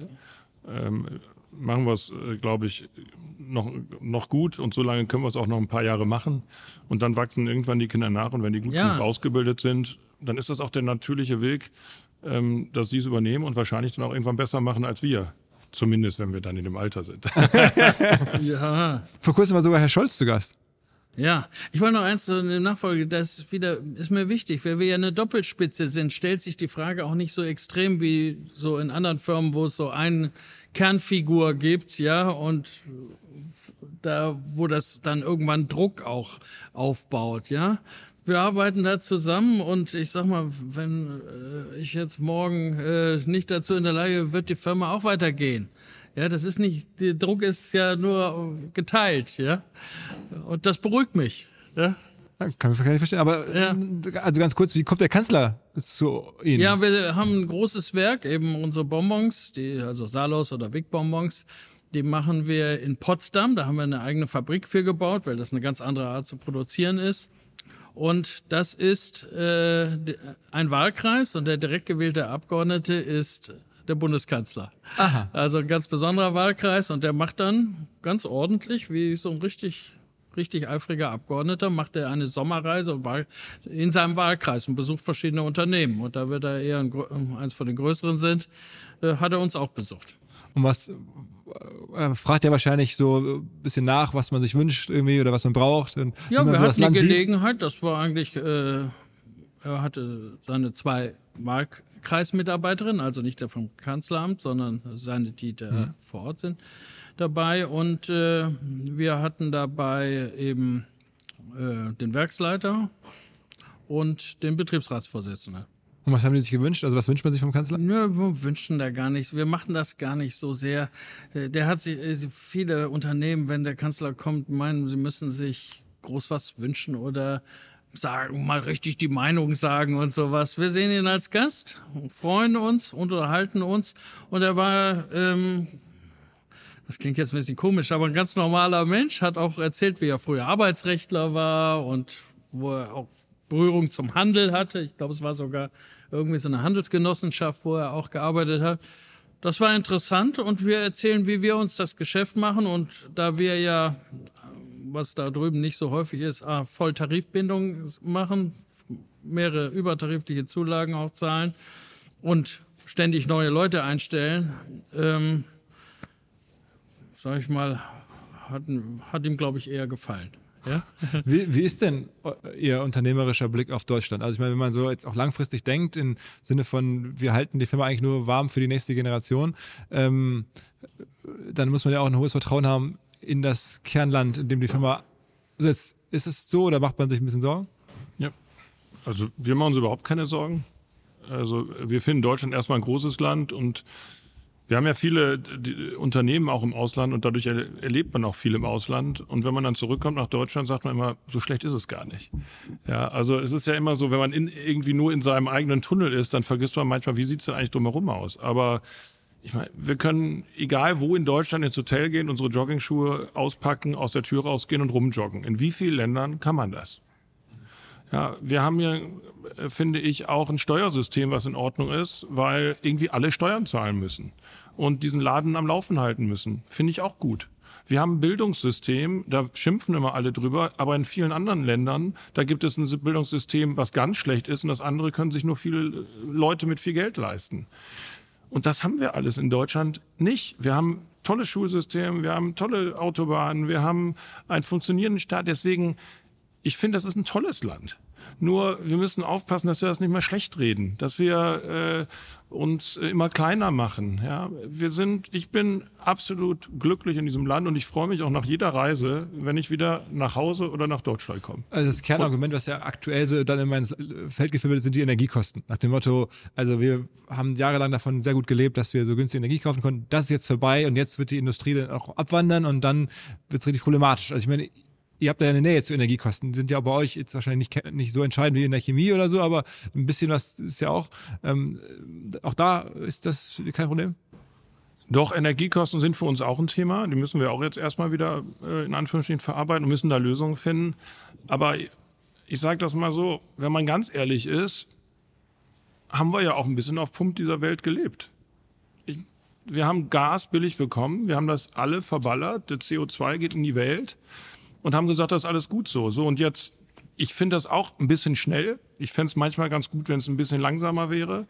machen wir es, glaube ich, noch gut und so lange können wir es auch noch ein paar Jahre machen und dann wachsen irgendwann die Kinder nach und wenn die gut genug ausgebildet sind, dann ist das auch der natürliche Weg, dass sie es übernehmen und wahrscheinlich dann auch irgendwann besser machen als wir. Zumindest, wenn wir dann in dem Alter sind. Ja. Vor kurzem war sogar Herr Scholz zu Gast. Ja, ich wollte noch eins in der Nachfolge, das ist mir wichtig, weil wir ja eine Doppelspitze sind, stellt sich die Frage auch nicht so extrem wie so in anderen Firmen, wo es so eine Kernfigur gibt, ja, und da, wo das dann irgendwann Druck auch aufbaut, ja. Wir arbeiten da zusammen und ich sag mal, wenn ich jetzt morgen nicht dazu in der Lage bin, wird die Firma auch weitergehen. Ja, das ist nicht, der Druck ist ja nur geteilt, ja. Und das beruhigt mich, ja. Kann ich nicht verstehen, aber also ganz kurz, wie kommt der Kanzler zu Ihnen? Ja, wir haben ein großes Werk, eben unsere Bonbons, also Salos oder Vic Bonbons, die machen wir in Potsdam, da haben wir eine eigene Fabrik für gebaut, weil das eine ganz andere Art zu produzieren ist. Und das ist ein Wahlkreis und der direkt gewählte Abgeordnete ist der Bundeskanzler. Aha. Also ein ganz besonderer Wahlkreis und der macht dann ganz ordentlich, wie so ein richtig eifriger Abgeordneter, macht er eine Sommerreise in seinem Wahlkreis und besucht verschiedene Unternehmen. Und da wird er eher eins von den größeren sind, hat er uns auch besucht. Und was fragt er wahrscheinlich so ein bisschen nach, was man sich wünscht irgendwie oder was man braucht? Und ja, wir so hatten die Gelegenheit, das war eigentlich, er hatte seine 2 Wahlkreismitarbeiterinnen, also nicht der vom Kanzleramt, sondern seine, die da vor Ort sind, dabei. Und wir hatten dabei eben den Werksleiter und den Betriebsratsvorsitzenden. Und was haben die sich gewünscht? Also was wünscht man sich vom Kanzler? Nö, wir wünschen da gar nichts. Wir machen das gar nicht so sehr. Der hat sich, viele Unternehmen, wenn der Kanzler kommt, meinen, sie müssen sich groß was wünschen oder sagen, mal richtig die Meinung sagen und sowas. Wir sehen ihn als Gast, freuen uns, unterhalten uns. Und er war, das klingt jetzt ein bisschen komisch, aber ein ganz normaler Mensch, hat auch erzählt, wie er früher Arbeitsrechtler war und wo er auch Berührung zum Handel hatte. Ich glaube, es war sogar irgendwie so eine Handelsgenossenschaft, wo er auch gearbeitet hat. Das war interessant und wir erzählen, wie wir uns das Geschäft machen. Und da wir ja, was da drüben nicht so häufig ist, Volltarifbindung machen, mehrere übertarifliche Zulagen auch zahlen und ständig neue Leute einstellen, sag ich mal, hat ihm, glaube ich, eher gefallen. Ja? Wie ist denn Ihr unternehmerischer Blick auf Deutschland? Also ich meine, wenn man so jetzt auch langfristig denkt, im Sinne von, wir halten die Firma eigentlich nur warm für die nächste Generation, dann muss man ja auch ein hohes Vertrauen haben in das Kernland, in dem die Firma sitzt. Ist es so oder macht man sich ein bisschen Sorgen? Ja, also wir machen uns überhaupt keine Sorgen. Also wir finden Deutschland erstmal ein großes Land und wir haben ja viele Unternehmen auch im Ausland und dadurch erlebt man auch viel im Ausland. Und wenn man dann zurückkommt nach Deutschland, sagt man immer, so schlecht ist es gar nicht. Ja, also es ist ja immer so, wenn man irgendwie nur in seinem eigenen Tunnel ist, dann vergisst man manchmal, wie sieht es denn eigentlich drumherum aus. Aber ich meine, wir können, egal wo in Deutschland, ins Hotel gehen, unsere Joggingschuhe auspacken, aus der Tür rausgehen und rumjoggen. In wie vielen Ländern kann man das? Ja, wir haben hier, finde ich, auch ein Steuersystem, was in Ordnung ist, weil irgendwie alle Steuern zahlen müssen und diesen Laden am Laufen halten müssen. Finde ich auch gut. Wir haben ein Bildungssystem, da schimpfen immer alle drüber, aber in vielen anderen Ländern, da gibt es ein Bildungssystem, was ganz schlecht ist und das andere können sich nur viele Leute mit viel Geld leisten. Und das haben wir alles in Deutschland nicht. Wir haben tolles Schulsystem, wir haben tolle Autobahnen, wir haben einen funktionierenden Staat. Deswegen, ich finde, das ist ein tolles Land. Nur wir müssen aufpassen, dass wir das nicht mehr schlecht reden, dass wir uns immer kleiner machen. Ja, ich bin absolut glücklich in diesem Land und ich freue mich auch nach jeder Reise, wenn ich wieder nach Hause oder nach Deutschland komme. Also das Kernargument, was ja aktuell so dann immer ins Feld geführt wird, sind die Energiekosten. Nach dem Motto, also wir haben jahrelang davon sehr gut gelebt, dass wir so günstig Energie kaufen konnten. Das ist jetzt vorbei und jetzt wird die Industrie dann auch abwandern und dann wird es richtig problematisch. Also ich meine, ihr habt da ja eine Nähe zu Energiekosten, sind ja bei euch jetzt wahrscheinlich nicht so entscheidend wie in der Chemie oder so, aber ein bisschen was ist ja auch da ist das kein Problem? Doch, Energiekosten sind für uns auch ein Thema. Die müssen wir auch jetzt erstmal wieder in Anführungsstrichen verarbeiten und müssen da Lösungen finden. Aber ich sage das mal so, wenn man ganz ehrlich ist, haben wir ja auch ein bisschen auf Pump dieser Welt gelebt. Wir haben Gas billig bekommen, wir haben das alle verballert, der CO2 geht in die Welt. Und haben gesagt, das ist alles gut so. So, und jetzt, ich finde das auch ein bisschen schnell. Ich fände es manchmal ganz gut, wenn es ein bisschen langsamer wäre.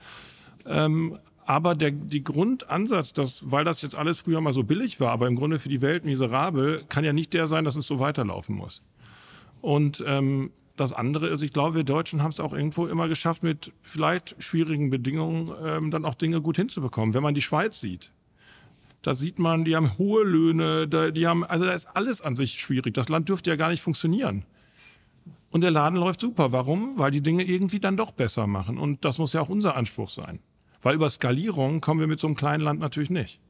Aber die Grundansatz, weil das jetzt alles früher mal so billig war, aber im Grunde für die Welt miserabel, kann ja nicht der sein, dass es so weiterlaufen muss. Und das andere ist, ich glaube, wir Deutschen haben es auch irgendwo immer geschafft, mit vielleicht schwierigen Bedingungen dann auch Dinge gut hinzubekommen. Wenn man die Schweiz sieht, da sieht man, die haben hohe Löhne, also da ist alles an sich schwierig. Das Land dürfte ja gar nicht funktionieren. Und der Laden läuft super. Warum? Weil die Dinge irgendwie dann doch besser machen. Und das muss ja auch unser Anspruch sein. Weil über Skalierung kommen wir mit so einem kleinen Land natürlich nicht.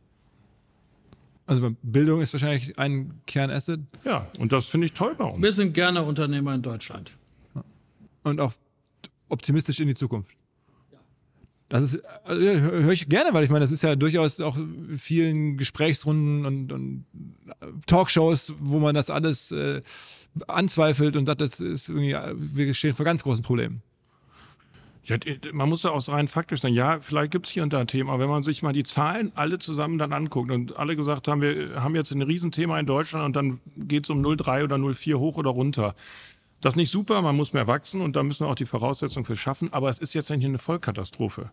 Also Bildung ist wahrscheinlich ein Kernasset. Ja, und das finde ich toll bei uns. Wir sind gerne Unternehmer in Deutschland. Und auch optimistisch in die Zukunft. Das ist, also, höre ich gerne, weil ich meine, das ist ja durchaus auch vielen Gesprächsrunden und Talkshows, wo man das alles anzweifelt und sagt, das ist irgendwie, wir stehen vor ganz großen Problemen. Ja, man muss da auch rein faktisch sein. Ja, vielleicht gibt es hier und da ein Thema, aber wenn man sich mal die Zahlen alle zusammen dann anguckt und alle gesagt haben, wir haben jetzt ein Riesenthema in Deutschland und dann geht es um 0,3 oder 0,4 hoch oder runter. Das ist nicht super, man muss mehr wachsen und da müssen wir auch die Voraussetzungen für schaffen, aber es ist jetzt nicht eine Vollkatastrophe.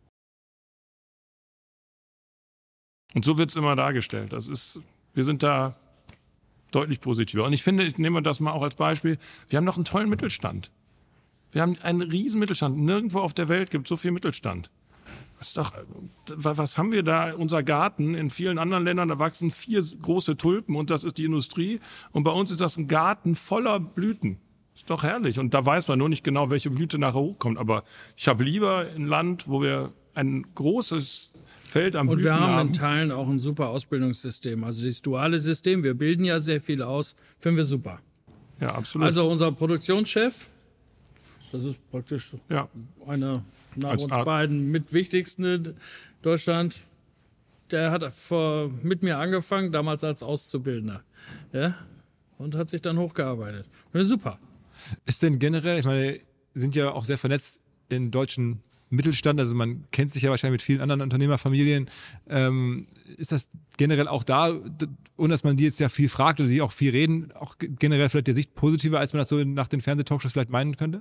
Und so wird es immer dargestellt. Wir sind da deutlich positiver. Und ich finde, ich nehme das mal auch als Beispiel, wir haben noch einen tollen Mittelstand. Wir haben einen riesen Mittelstand. Nirgendwo auf der Welt gibt es so viel Mittelstand. Was haben wir da? Unser Garten, in vielen anderen Ländern, da wachsen 4 große Tulpen und das ist die Industrie. Und bei uns ist das ein Garten voller Blüten. Ist doch herrlich. Und da weiß man nur nicht genau, welche Blüte nachher hochkommt. Aber ich habe lieber ein Land, wo wir ein großes Feld am Blüten Und wir haben haben. in Teilen auch ein super Ausbildungssystem. Also das duale System, wir bilden ja sehr viel aus, finden wir super. Ja, absolut. Also unser Produktionschef, das ist praktisch ja. einer nach Als uns Art- beiden mit wichtigsten in Deutschland, der hat mit mir angefangen, damals als Auszubildender. Ja? Und hat sich dann hochgearbeitet. Ja, super. Ist denn generell, ich meine, sind ja auch sehr vernetzt in deutschen Mittelstand, also man kennt sich ja wahrscheinlich mit vielen anderen Unternehmerfamilien. Ist das generell auch da, ohne dass man die jetzt ja viel fragt oder die auch viel reden, auch generell vielleicht der Sicht positiver, als man das so nach den Fernsehtalkshows vielleicht meinen könnte?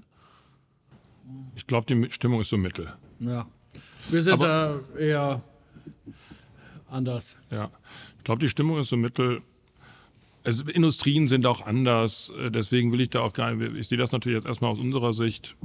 Ich glaube, die Stimmung ist so mittel. Ja. Wir sind da eher anders. Ja. Ich glaube, die Stimmung ist so mittel. Industrien sind auch anders. Deswegen will ich da auch gar nicht. Ich sehe das natürlich jetzt erstmal aus unserer Sicht.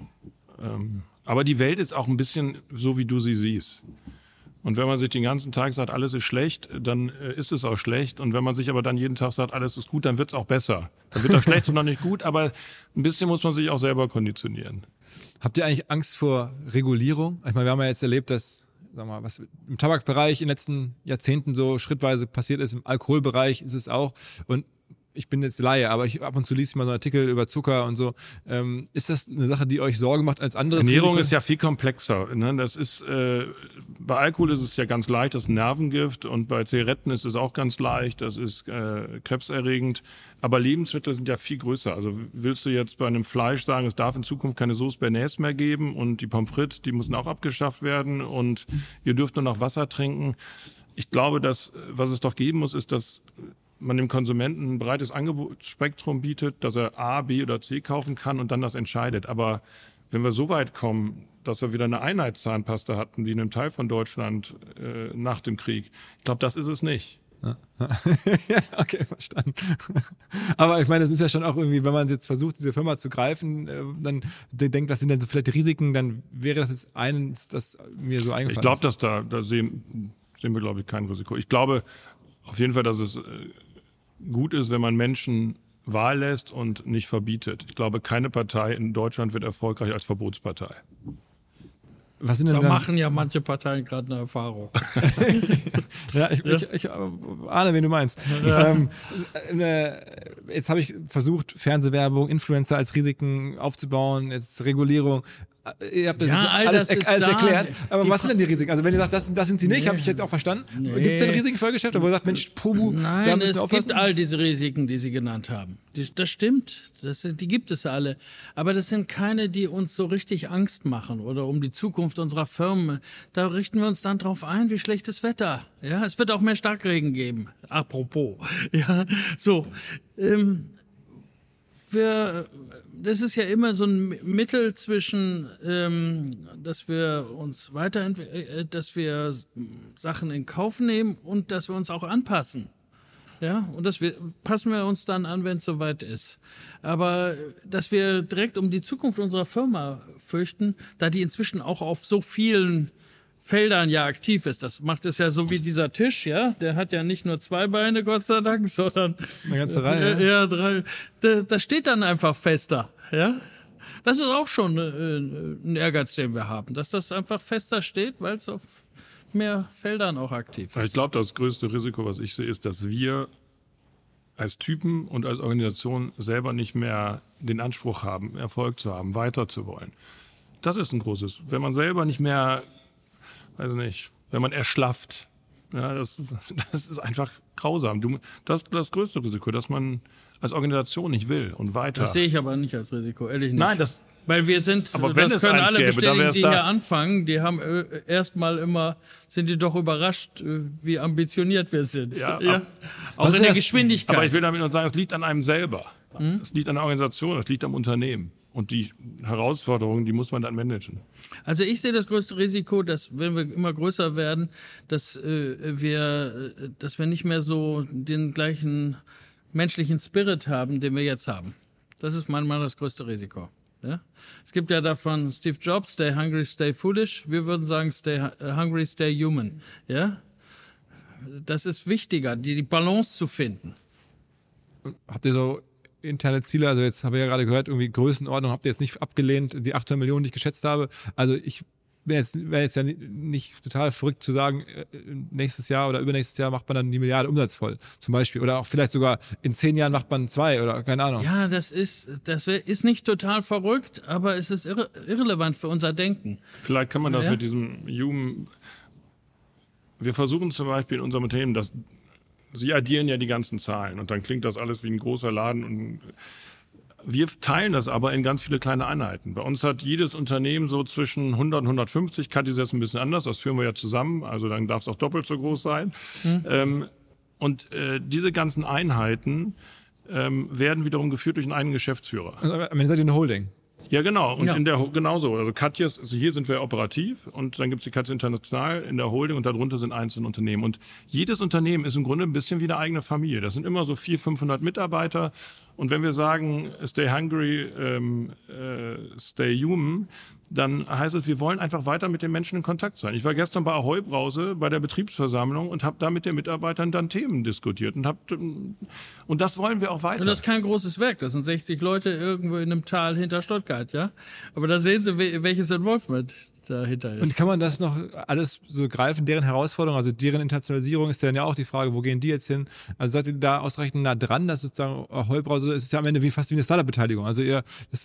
Aber die Welt ist auch ein bisschen so, wie du sie siehst. Und wenn man sich den ganzen Tag sagt, alles ist schlecht, dann ist es auch schlecht. Und wenn man sich aber dann jeden Tag sagt, alles ist gut, dann wird es auch besser. Dann wird das schlecht und noch nicht gut, aber ein bisschen muss man sich auch selber konditionieren. Habt ihr eigentlich Angst vor Regulierung? Ich meine, wir haben ja jetzt erlebt, dass, sagen wir mal, was im Tabakbereich in den letzten Jahrzehnten so schrittweise passiert ist, im Alkoholbereich ist es auch. Und ich bin jetzt Laie, aber ab und zu liest ich mal so einen Artikel über Zucker und so. Ist das eine Sache, die euch Sorge macht als anderes? Ernährung Risiko? ist ja viel komplexer. Ne? Das ist, bei Alkohol ist es ja ganz leicht, das ist ein Nervengift, und bei Zigaretten ist es auch ganz leicht, das ist krebserregend. Aber Lebensmittel sind ja viel größer. Also willst du jetzt bei einem Fleisch sagen, es darf in Zukunft keine Sauce Bernays mehr geben und die Pommes frites, die müssen auch abgeschafft werden und ihr dürft nur noch Wasser trinken. Ich glaube, dass was es doch geben muss, ist, dass man dem Konsumenten ein breites Angebotsspektrum bietet, dass er A, B oder C kaufen kann und dann das entscheidet. Aber wenn wir so weit kommen, dass wir wieder eine Einheitszahnpasta hatten, wie in einem Teil von Deutschland nach dem Krieg, ich glaube, das ist es nicht. Ja, okay, verstanden. Aber ich meine, das ist ja schon auch irgendwie, wenn man jetzt versucht, diese Firma zu greifen, dann denkt, was sind denn so vielleicht die Risiken, dann wäre das jetzt eines, das mir so eingefallen ist. Ich glaube, dass da sehen wir, glaube ich, kein Risiko. Ich glaube auf jeden Fall, dass es gut ist, wenn man Menschen Wahl lässt und nicht verbietet. Ich glaube, keine Partei in Deutschland wird erfolgreich als Verbotspartei. Was sind denn Da dann, machen ja manche Parteien gerade eine Erfahrung. ja, ich ahne, wen du meinst. Ja. Jetzt habe ich versucht, Fernsehwerbung, Influencer als Risiken aufzubauen, jetzt Regulierung. Ihr habt das Ja, all alles, das ist alles da. erklärt. Aber Die was sind denn die Risiken? Also wenn ihr sagt, das sind sie nicht, habe ich jetzt auch verstanden. Nee. Gibt es denn Risiken für Geschäfte, wo ihr sagt, Mensch, Pubu, da Nein, müssen es wir aufpassen? gibt all diese Risiken, die Sie genannt haben. Das stimmt, die gibt es alle. Aber das sind keine, die uns so richtig Angst machen oder um die Zukunft unserer Firmen. Da richten wir uns dann drauf ein, wie schlechtes Wetter. Ja, es wird auch mehr Starkregen geben. Apropos. Ja, so. Das ist ja immer so ein Mittel zwischen, dass wir uns weiterentwickeln, dass wir Sachen in Kauf nehmen und dass wir uns auch anpassen. Ja, und passen wir uns dann an, wenn es soweit ist. Aber dass wir direkt um die Zukunft unserer Firma fürchten, da die inzwischen auch auf so vielen Feldern ja aktiv ist. Das macht es ja so wie dieser Tisch, ja. Der hat ja nicht nur 2 Beine, Gott sei Dank, sondern Eine ganze Reihe. Ja, 3. Da steht dann einfach fester, ja. Das ist auch schon ein Ehrgeiz, den wir haben, dass das einfach fester steht, weil es auf mehr Feldern auch aktiv ist. Ich glaube, das größte Risiko, was ich sehe, ist, dass wir als Typen und als Organisation selber nicht mehr den Anspruch haben, Erfolg zu haben, weiter zu wollen. Das ist ein großes. Wenn man selber nicht mehr, weiß nicht, wenn man erschlafft, ja, das ist einfach grausam. Das ist das größte Risiko, dass man als Organisation nicht will und weiter. Das sehe ich aber nicht als Risiko, ehrlich nicht. Nein, weil wir sind, aber wenn das es können eins alle gäbe, dann bestätigen, wär's die das. hier anfangen, die haben erstmal immer, sind die doch überrascht, wie ambitioniert wir sind. Ja, Auch in der das? Geschwindigkeit. Aber ich will damit nur sagen, es liegt an einem selber. Es liegt an der Organisation, es liegt am Unternehmen. Und die Herausforderungen, die muss man dann managen. Also ich sehe das größte Risiko, dass wenn wir immer größer werden, dass wir nicht mehr so den gleichen menschlichen Spirit haben, den wir jetzt haben. Das ist manchmal das größte Risiko. Ja? Es gibt ja davon Steve Jobs, stay hungry, stay foolish. Wir würden sagen, stay hungry, stay human. Ja? Das ist wichtiger, die Balance zu finden. Habt ihr so interne Ziele? Also jetzt habe ich ja gerade gehört, irgendwie Größenordnung habt ihr jetzt nicht abgelehnt, die 800 Millionen, die ich geschätzt habe. Also ich wäre jetzt ja nicht total verrückt zu sagen, nächstes Jahr oder übernächstes Jahr macht man dann die Milliarde Umsatz voll, zum Beispiel. Oder auch vielleicht sogar in 10 Jahren macht man 2 oder keine Ahnung. Ja, das ist nicht total verrückt, aber es ist irrelevant für unser Denken. Vielleicht kann man das mit diesem wir versuchen zum Beispiel in unserem Unternehmen, Sie addieren ja die ganzen Zahlen und dann klingt das alles wie ein großer Laden und wir teilen das aber in ganz viele kleine Einheiten. Bei uns hat jedes Unternehmen so zwischen 100 und 150, Kathi ist jetzt ein bisschen anders, das führen wir ja zusammen, also dann darf es auch doppelt so groß sein. Und diese ganzen Einheiten werden wiederum geführt durch einen eigenen Geschäftsführer. Also am Ende seid ihr eine Holding. Ja, genau. Und genauso. Also Katjes, also hier sind wir operativ und dann gibt es die Katjes International in der Holding und darunter sind einzelne Unternehmen. Und jedes Unternehmen ist im Grunde ein bisschen wie eine eigene Familie. Das sind immer so 400, 500 Mitarbeiter. Und wenn wir sagen, stay hungry, stay human, dann heißt es, wir wollen einfach weiter mit den Menschen in Kontakt sein. Ich war gestern bei Ahoi Brause bei der Betriebsversammlung und habe da mit den Mitarbeitern dann Themen diskutiert und das wollen wir auch weiter. Und das ist kein großes Werk. Das sind 60 Leute irgendwo in einem Tal hinter Stuttgart, ja. Aber da sehen Sie, welches Involvement dahinter ist. Und kann man das noch alles so greifen, deren Herausforderung, also deren Internationalisierung ist dann ja auch die Frage, wo gehen die jetzt hin? Also seid ihr da ausreichend nah dran, dass sozusagen Heubrause ist ja am Ende fast wie eine Startup-Beteiligung. Also das ist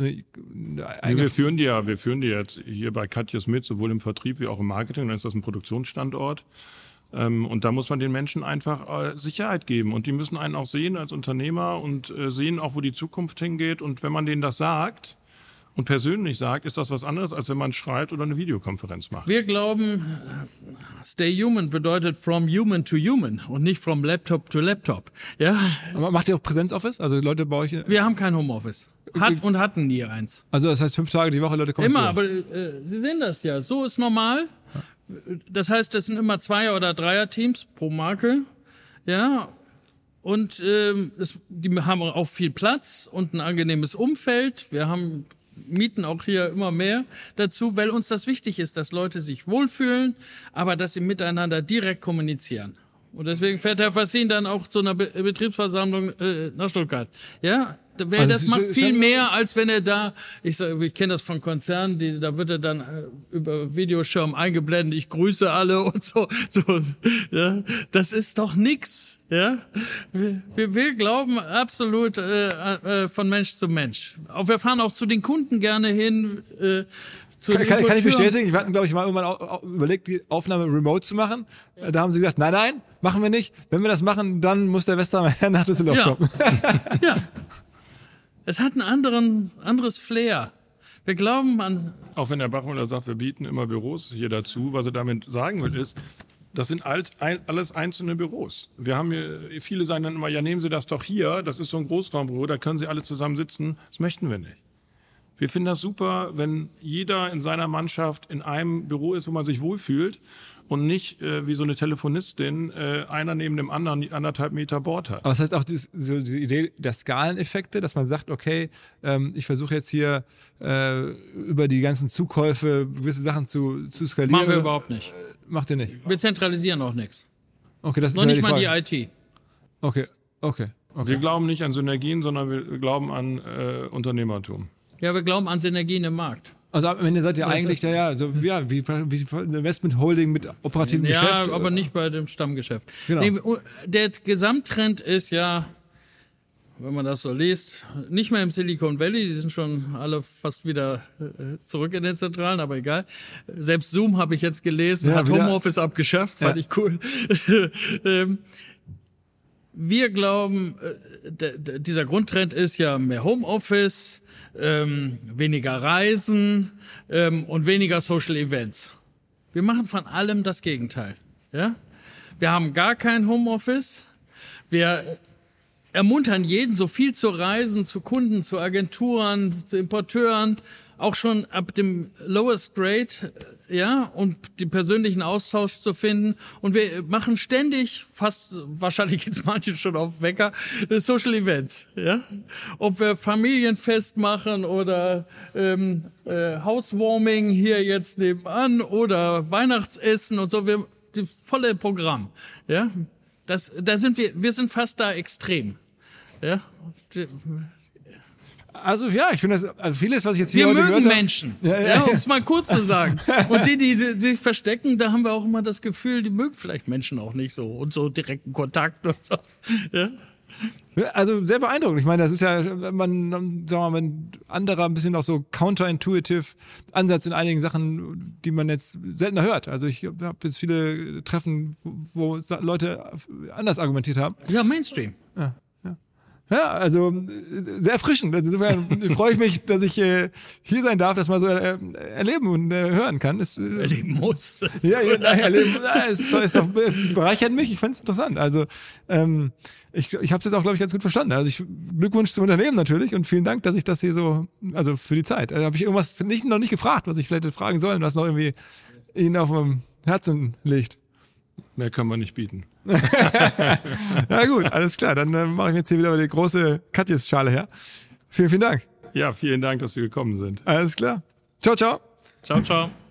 wir führen die jetzt hier bei Katjes mit, sowohl im Vertrieb wie auch im Marketing, dann ist das ein Produktionsstandort. Und da muss man den Menschen einfach Sicherheit geben und die müssen einen auch sehen als Unternehmer und sehen auch, wo die Zukunft hingeht und wenn man denen das sagt, und persönlich sagt, ist das was anderes, als wenn man schreibt oder eine Videokonferenz macht. Wir glauben, stay human bedeutet from human to human und nicht from laptop to laptop. Ja? Aber macht ihr auch Präsenzoffice? Also Leute bei euch? Wir haben kein Homeoffice. Hatten nie eins. Also das heißt 5 Tage die Woche Leute kommen? Immer, aber Sie sehen das ja. So ist normal. Das heißt, das sind immer 2er- oder 3er-Teams pro Marke. Ja. Und die haben auch viel Platz und ein angenehmes Umfeld. Wir mieten auch hier immer mehr dazu, weil uns das wichtig ist, dass Leute sich wohlfühlen, aber dass sie miteinander direkt kommunizieren. Und deswegen fährt Herr Fassin dann auch zu einer Betriebsversammlung nach Stuttgart. Ja, das macht viel mehr, als wenn er da, ich kenne das von Konzernen, da wird er dann über Videoschirm eingeblendet, ich grüße alle und so, ja, das ist doch nix, ja. Wir glauben absolut von Mensch zu Mensch. Wir fahren auch zu den Kunden gerne hin, Kann ich bestätigen. Wir hatten, glaube ich, mal irgendwann überlegt, die Aufnahme remote zu machen. Da haben sie gesagt, nein, machen wir nicht. Wenn wir das machen, dann muss der Westermeier nach Düsseldorf kommen. Ja. Es hat ein anderes Flair. Wir glauben an... Auch wenn Herr Bachmüller sagt, wir bieten immer Büros hier dazu, was er damit sagen will, ist, das sind alles einzelne Büros. Wir haben hier, viele sagen dann immer, ja, nehmen Sie das doch hier, das ist so ein Großraumbüro, da können Sie alle zusammen sitzen. Das möchten wir nicht. Wir finden das super, wenn jeder in seiner Mannschaft in einem Büro ist, wo man sich wohlfühlt und nicht wie so eine Telefonistin einer neben dem anderen 1,5 Meter Bord hat. Aber das heißt auch die Idee der Skaleneffekte, dass man sagt, okay, ich versuche jetzt hier über die ganzen Zukäufe gewisse Sachen zu skalieren. Machen wir überhaupt nicht. Macht ihr nicht? Wir zentralisieren auch nichts. Okay, das ist noch nicht mal die IT. Okay. Wir glauben nicht an Synergien, sondern wir glauben an Unternehmertum. Ja, wir glauben an Synergien im Markt. Also am Ende seid ihr eigentlich wie Investment Holding mit operativen Geschäft. Ja, aber nicht bei dem Stammgeschäft. Genau. Nee, der Gesamttrend ist ja, wenn man das so liest, nicht mehr im Silicon Valley, die sind schon alle fast wieder zurück in den Zentralen, aber egal. Selbst Zoom, habe ich jetzt gelesen, hat Homeoffice abgeschafft, fand ich cool. Wir glauben, dieser Grundtrend ist ja mehr Homeoffice, weniger Reisen und weniger Social Events. Wir machen von allem das Gegenteil. Ja? Wir haben gar kein Homeoffice. Wir ermuntern jeden, so viel zu reisen, zu Kunden, zu Agenturen, zu Importeuren, auch schon ab dem lowest grade, ja, und den persönlichen Austausch zu finden. Und wir machen ständig, wahrscheinlich geht's manchen schon auf Wecker, Social Events, ja. Ob wir Familienfest machen oder Housewarming hier jetzt nebenan oder Weihnachtsessen und so, die volle Programm, ja. Wir sind fast da extrem, ja. Also ja, ich finde also vieles, was ich jetzt hier Wir heute mögen gehört habe. Menschen, ja, um es mal kurz zu sagen. Und die sich verstecken, da haben wir auch immer das Gefühl, die mögen vielleicht Menschen auch nicht so und so direkten Kontakt und so. Ja? Also sehr beeindruckend. Ich meine, das ist ja, wenn man, sagen wir mal, ein anderer, ein bisschen auch so counterintuitive Ansatz in einigen Sachen, die man jetzt seltener hört. Also ich habe jetzt viele Treffen, wo Leute anders argumentiert haben. Ja, Mainstream. Ja, also sehr erfrischend. Also insofern freue ich mich, dass ich hier sein darf, das mal so erleben und hören kann. Erleben muss. Ja, erleben. Es doch bereichert mich. Ich fand es interessant. Also ich habe es jetzt auch, glaube ich, ganz gut verstanden. Also Glückwunsch zum Unternehmen natürlich und vielen Dank, dass ich das hier so, also für die Zeit. Also habe ich irgendwas noch nicht gefragt, was ich vielleicht hätte fragen sollen, was noch irgendwie Ihnen auf dem Herzen liegt. Mehr können wir nicht bieten. Ja gut, alles klar. Dann mache ich mir jetzt hier wieder die große Katjes-Schale her. Vielen, vielen Dank. Ja, vielen Dank, dass wir gekommen sind. Alles klar. Ciao, ciao. Ciao, ciao.